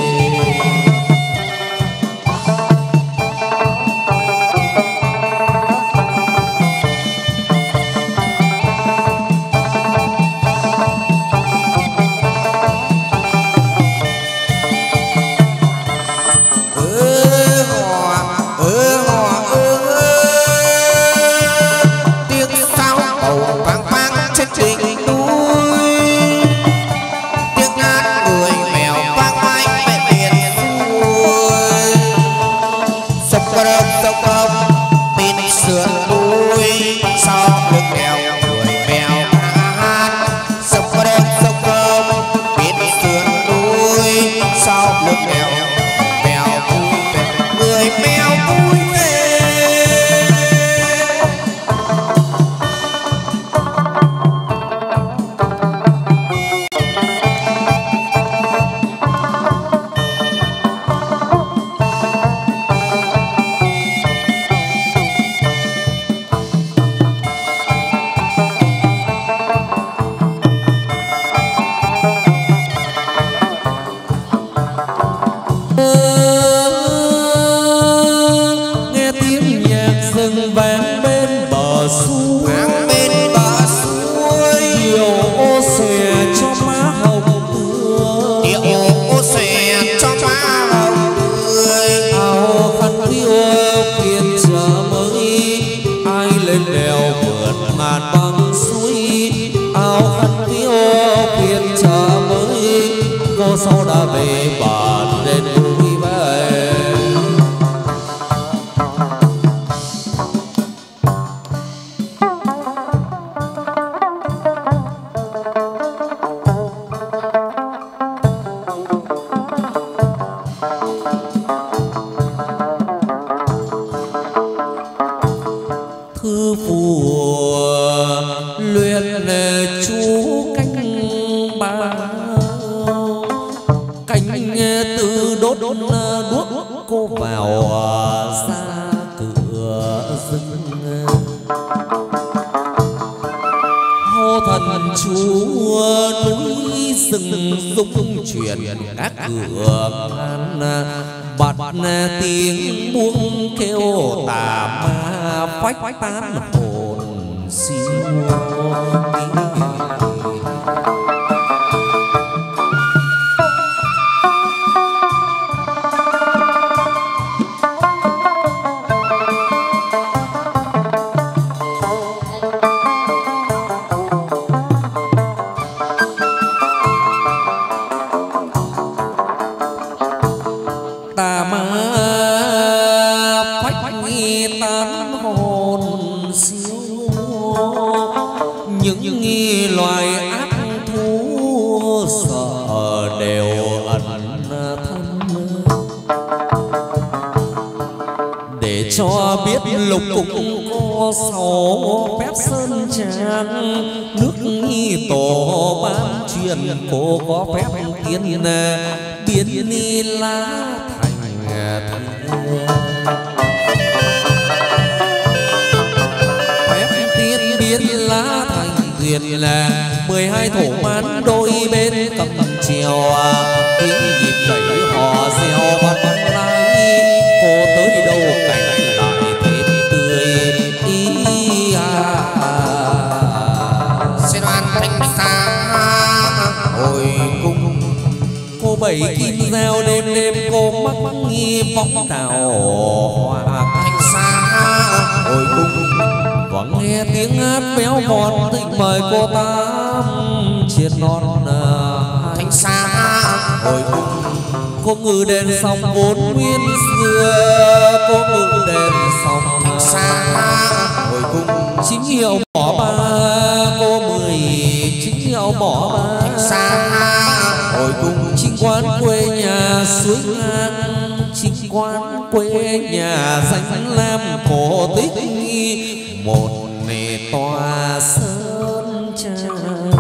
bảy kim dao đêm đêm cô mắc nghi bóng đào hoa thanh xa hồi cung. và nghe tiếng hát béo mòn thịnh mời cô tám chiên non thanh xa hồi cung. cô ngự đèn sông vốn nguyên xưa, cô ngự đèn sông thanh xa hồi cung. chính hiệu bỏ ba cô mười chính hiệu bỏ ba thanh xa hồi cung. chính quán quê nhà suối ngang, chính quán quê nhà danh lam cổ tích một nề tòa sơn trang.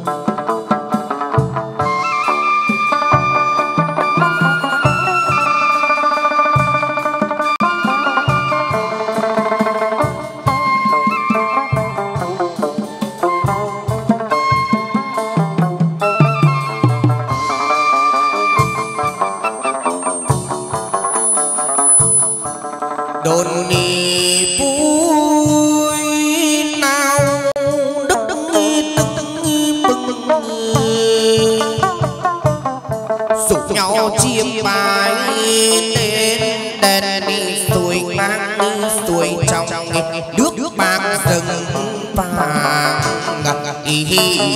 đồn đi vui nào đức tức bừng rủ nhau chiêm bài đến đèn đi suối ngang đi suối trong nước bạc rừng vàng ngập ý.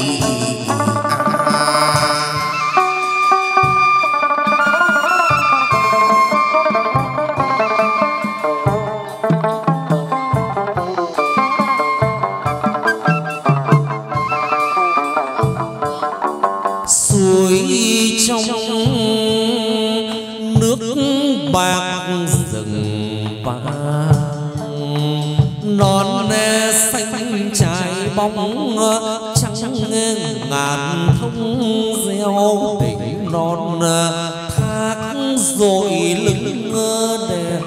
bạc rừng vàng non nè xanh trái bóng trắng ngàn thông gieo đỉnh non thác rồi lưng đèo.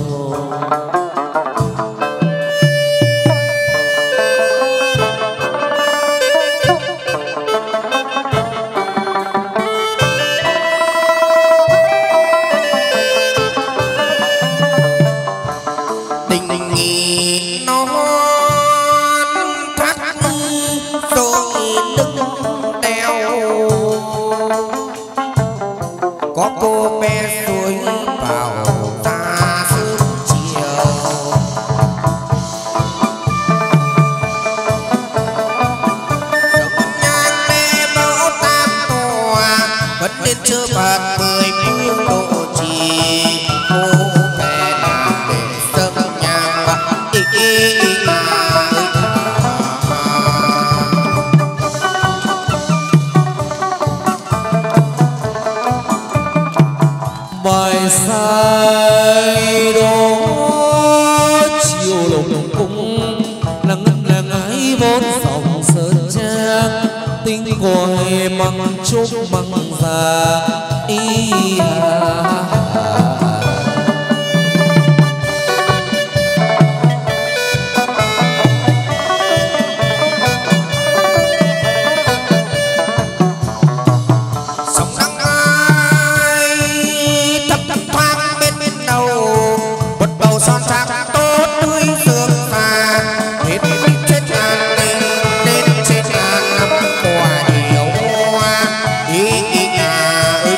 Chúc bằng già ý sóng nắng ai thấp thấp thoáng bên bên đầu một bầu son sắc tốt tươi sương xa hết trên ngàn lên trên ngàn năm qua nhiều ý ý à ơi.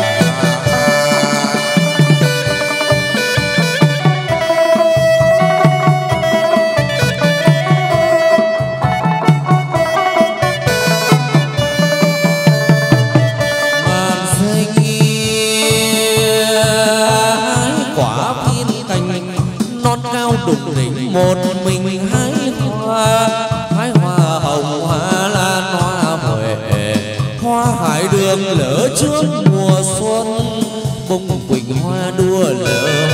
ngàn xanh quả viên cành non cao đục đỉnh một mình hái hoa, hái hoa hồng hoa lan hoa huệ hoa hải đường lỡ trước mùa xuân bông quỳnh hoa đua lỡ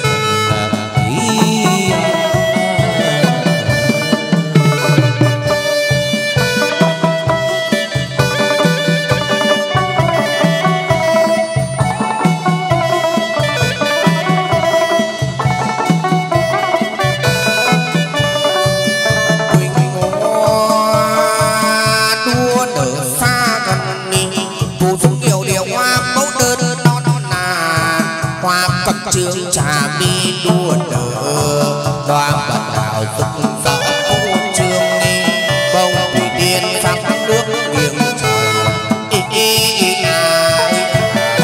trường trà mi đua nở đoan bạch đào tức rõ trường đi bông thủy tiên sắc nước nghiêng trời ý ý ý à.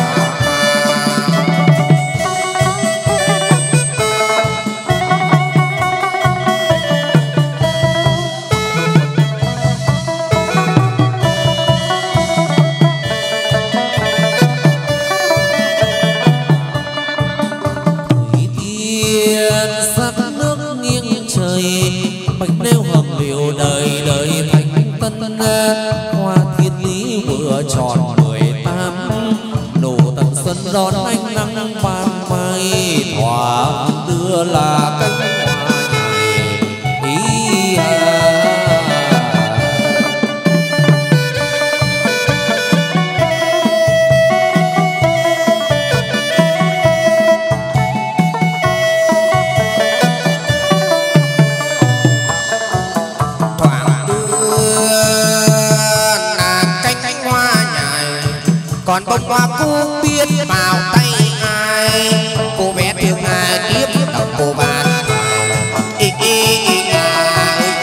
hoa thiên lý vừa tròn mười tám, nụ tận xuân đón ánh nắng ban mai, thoáng đưa là cánh hoa nhài ý à. Còn bông hoa cô biết vào tay ai, cô bé thương ai tiếp đầu cô bạn ý, ý, ý, à, ý.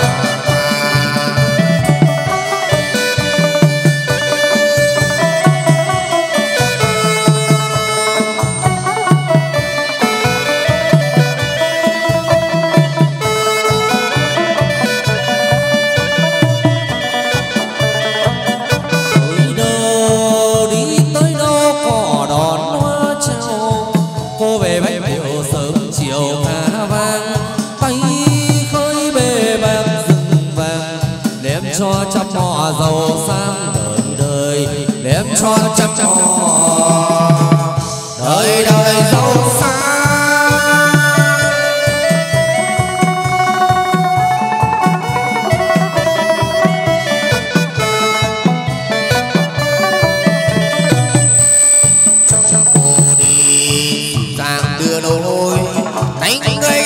Cho trăm mò giàu sang đời đời, đem cho trăm mò đời đời giàu sang. Trăm cô đi sang đưa đôi tay người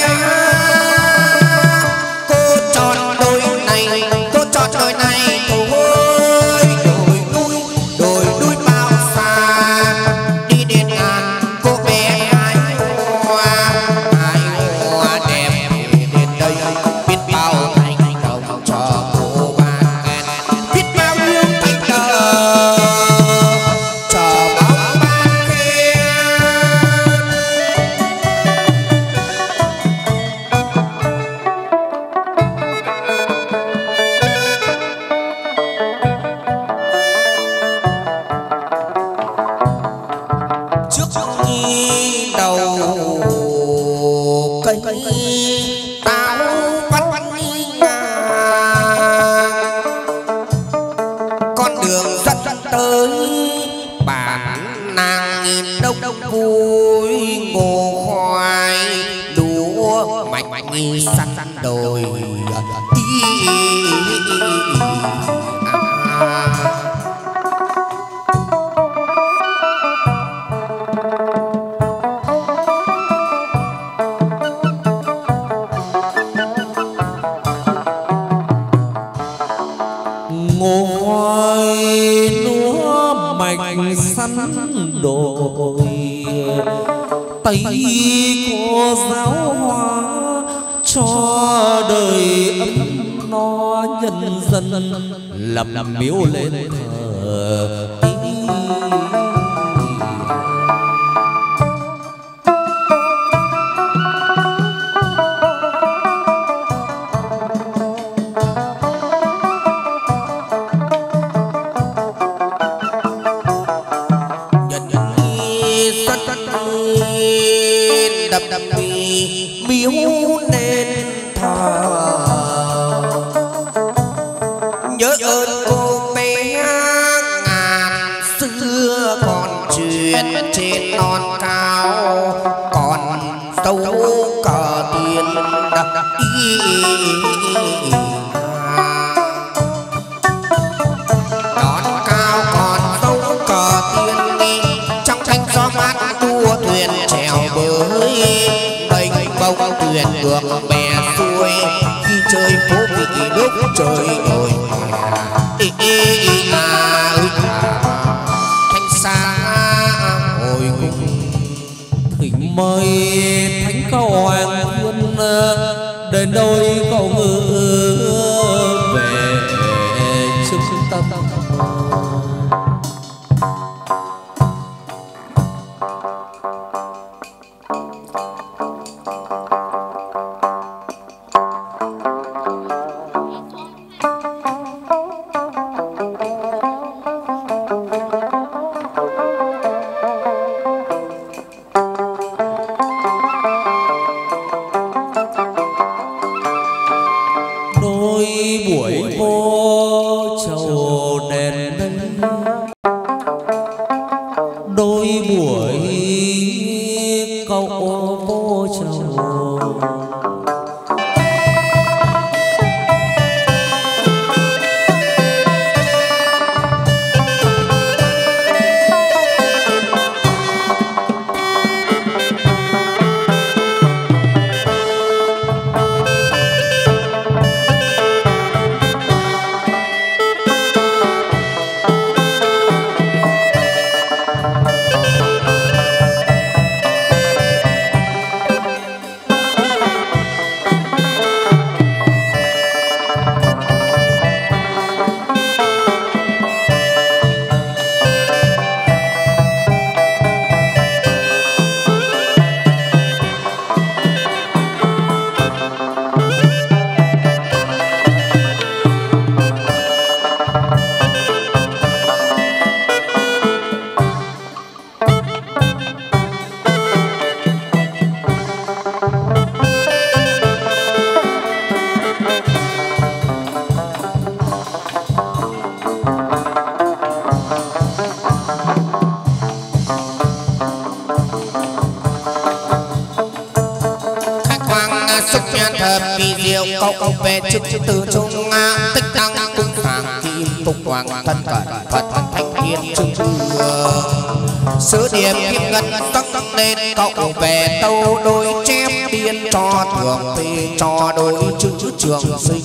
tay cô giáo hóa cho đời ấm no, nhân dân lập miếu lên thờ. Ngược bè xuôi khi chơi phố vị lúc trời nổi ý, ý, ý, à, ý, à. Thanh xa hồi cùng thỉnh mời thánh cao hoàng quân đến đôi cầu ngự về trước tâm. câu vô châu. Câu về chức từ trung tích đăng cung phàng kim phục hoàng thân cận Phật thanh thiên trung sứ điệp kim ngân tăng lên cậu về tâu đôi chép biên cho thượng về cho đôi chữ trường sinh.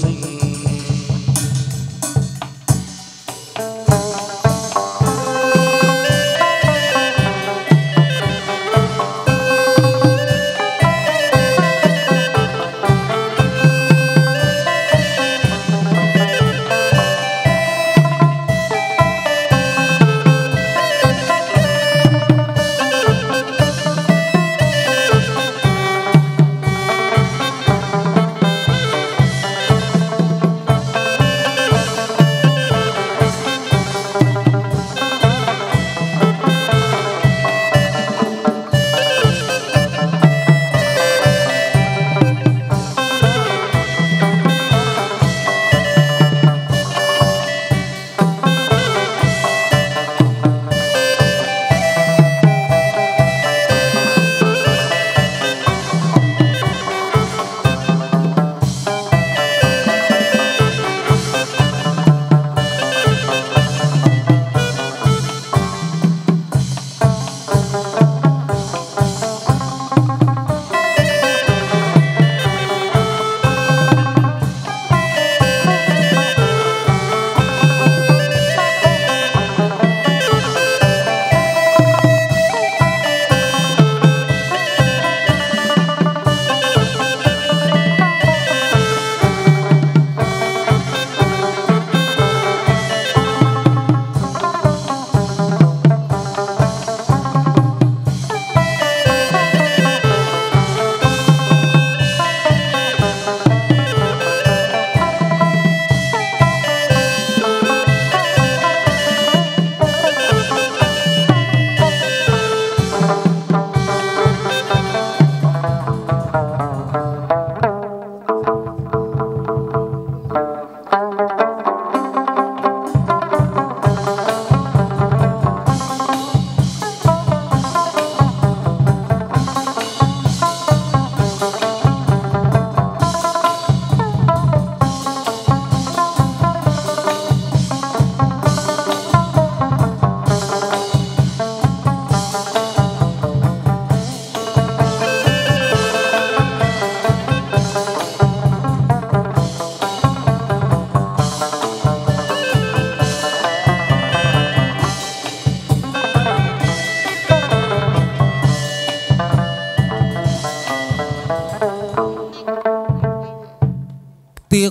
tiệc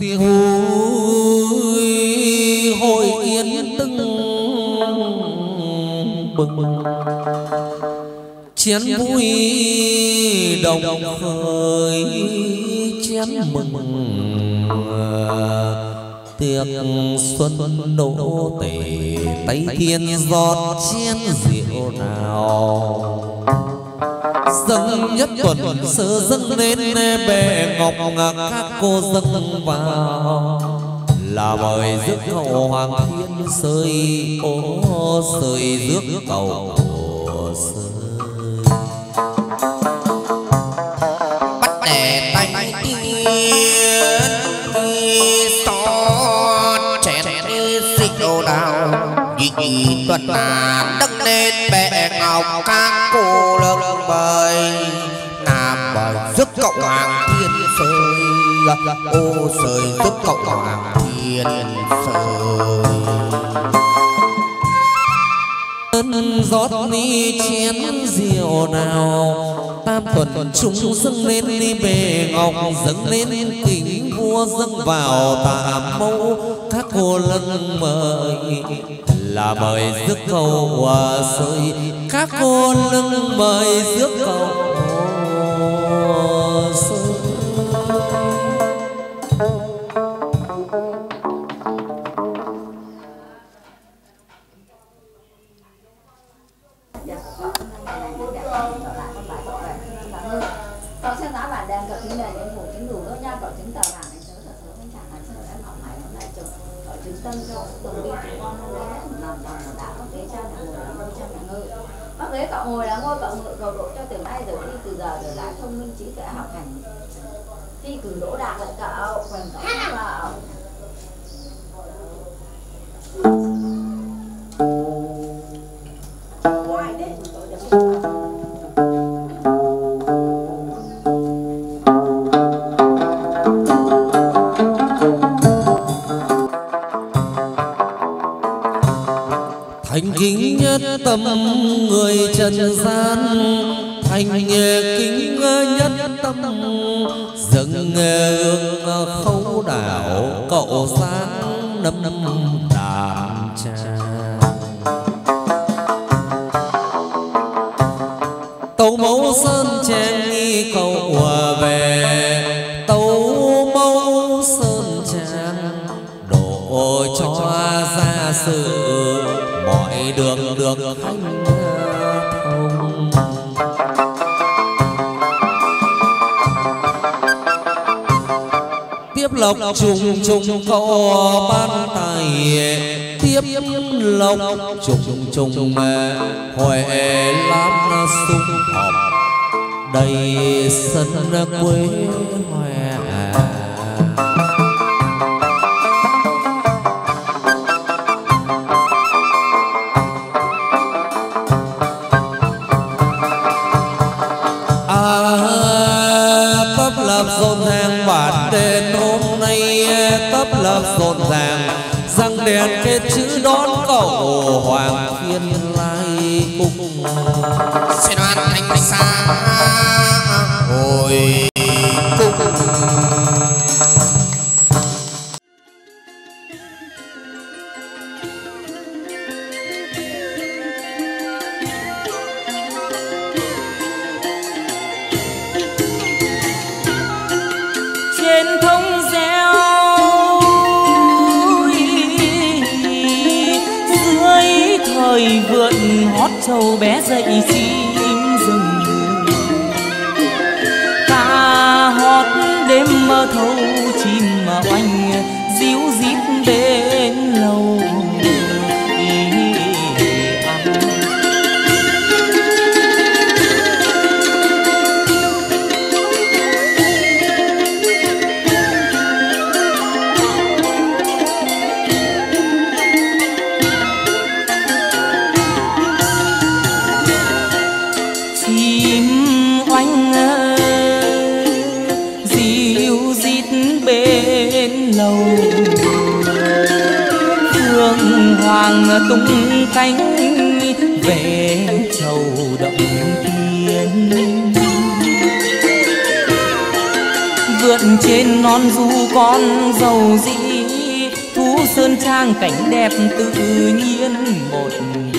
vui hội yên tưng bừng chén vui đồng khởi chén mừng tiệc xuân đỗ tề tay thiên giọt chén rượu nào dâng nhất tuần sơ dâng lên bệ ngọc các cô dâng vào là mời rước hậu hoàng thiên sơi ô sơi rước cầu sơi. ô sời giúp cậu hoàng thiên sời. Rót ni chén rượu nào tam tuần chúng dâng lên đi bề ngọc, dâng lên kính vua dâng vào tạ mẫu. Các cô lân mời là mời rước cầu sơi, các cô lân mời rước cầu sơi. Cậu xem giá bản đèn cậu chính này đến phủ chính đủ đâu nha, cậu chứng tờ bản này tớ thật sự không chẳng là sợ em học mày hôm nay chụp cậu chứng tâm cho từng đi chúng con hôm nay hết nằm nằm đã có ghế cha nhà ngồi là ngôi cha nhà ngự. Bác ghế cậu ngồi là ngôi cậu ngự cầu độ cho từ nay rồi đi từ giờ rồi lại thông minh trí tuệ học hành thi cử đỗ đạt lại cậu quyền cậu vào. Ngoài đấy cậu được thành kính nhất tâm người trần gian, thành kính nhất tâm dâng hương khấu đảo cậu sáng năm năm đàn tràng. Tấu mẫu sơn trang nghi cậu về, tấu mẫu sơn trang đổ cho ra sự mọi đường được hanh thông. Tiếp lộc trùng trùng cậu ban tài, tiếp lộc trùng trùng huệ lam sung họp đầy sân quê hoè. Rộn ràng bản đền hôm nay tấp lập rộn ràng, răng đèn kết chữ đón cậu hoàng thiên lai cung. Sẽ đoan thanh xa hồi cung. Trên thông reo dưới thời vượn hót trâu bé dậy chim rừng, ca hót đêm mơ thâu chim mà oanh díu dít bên lầu. Phương hoàng tung cánh về châu động thiên, vượn trên non du con dầu dĩ thú sơn trang cảnh đẹp tự nhiên một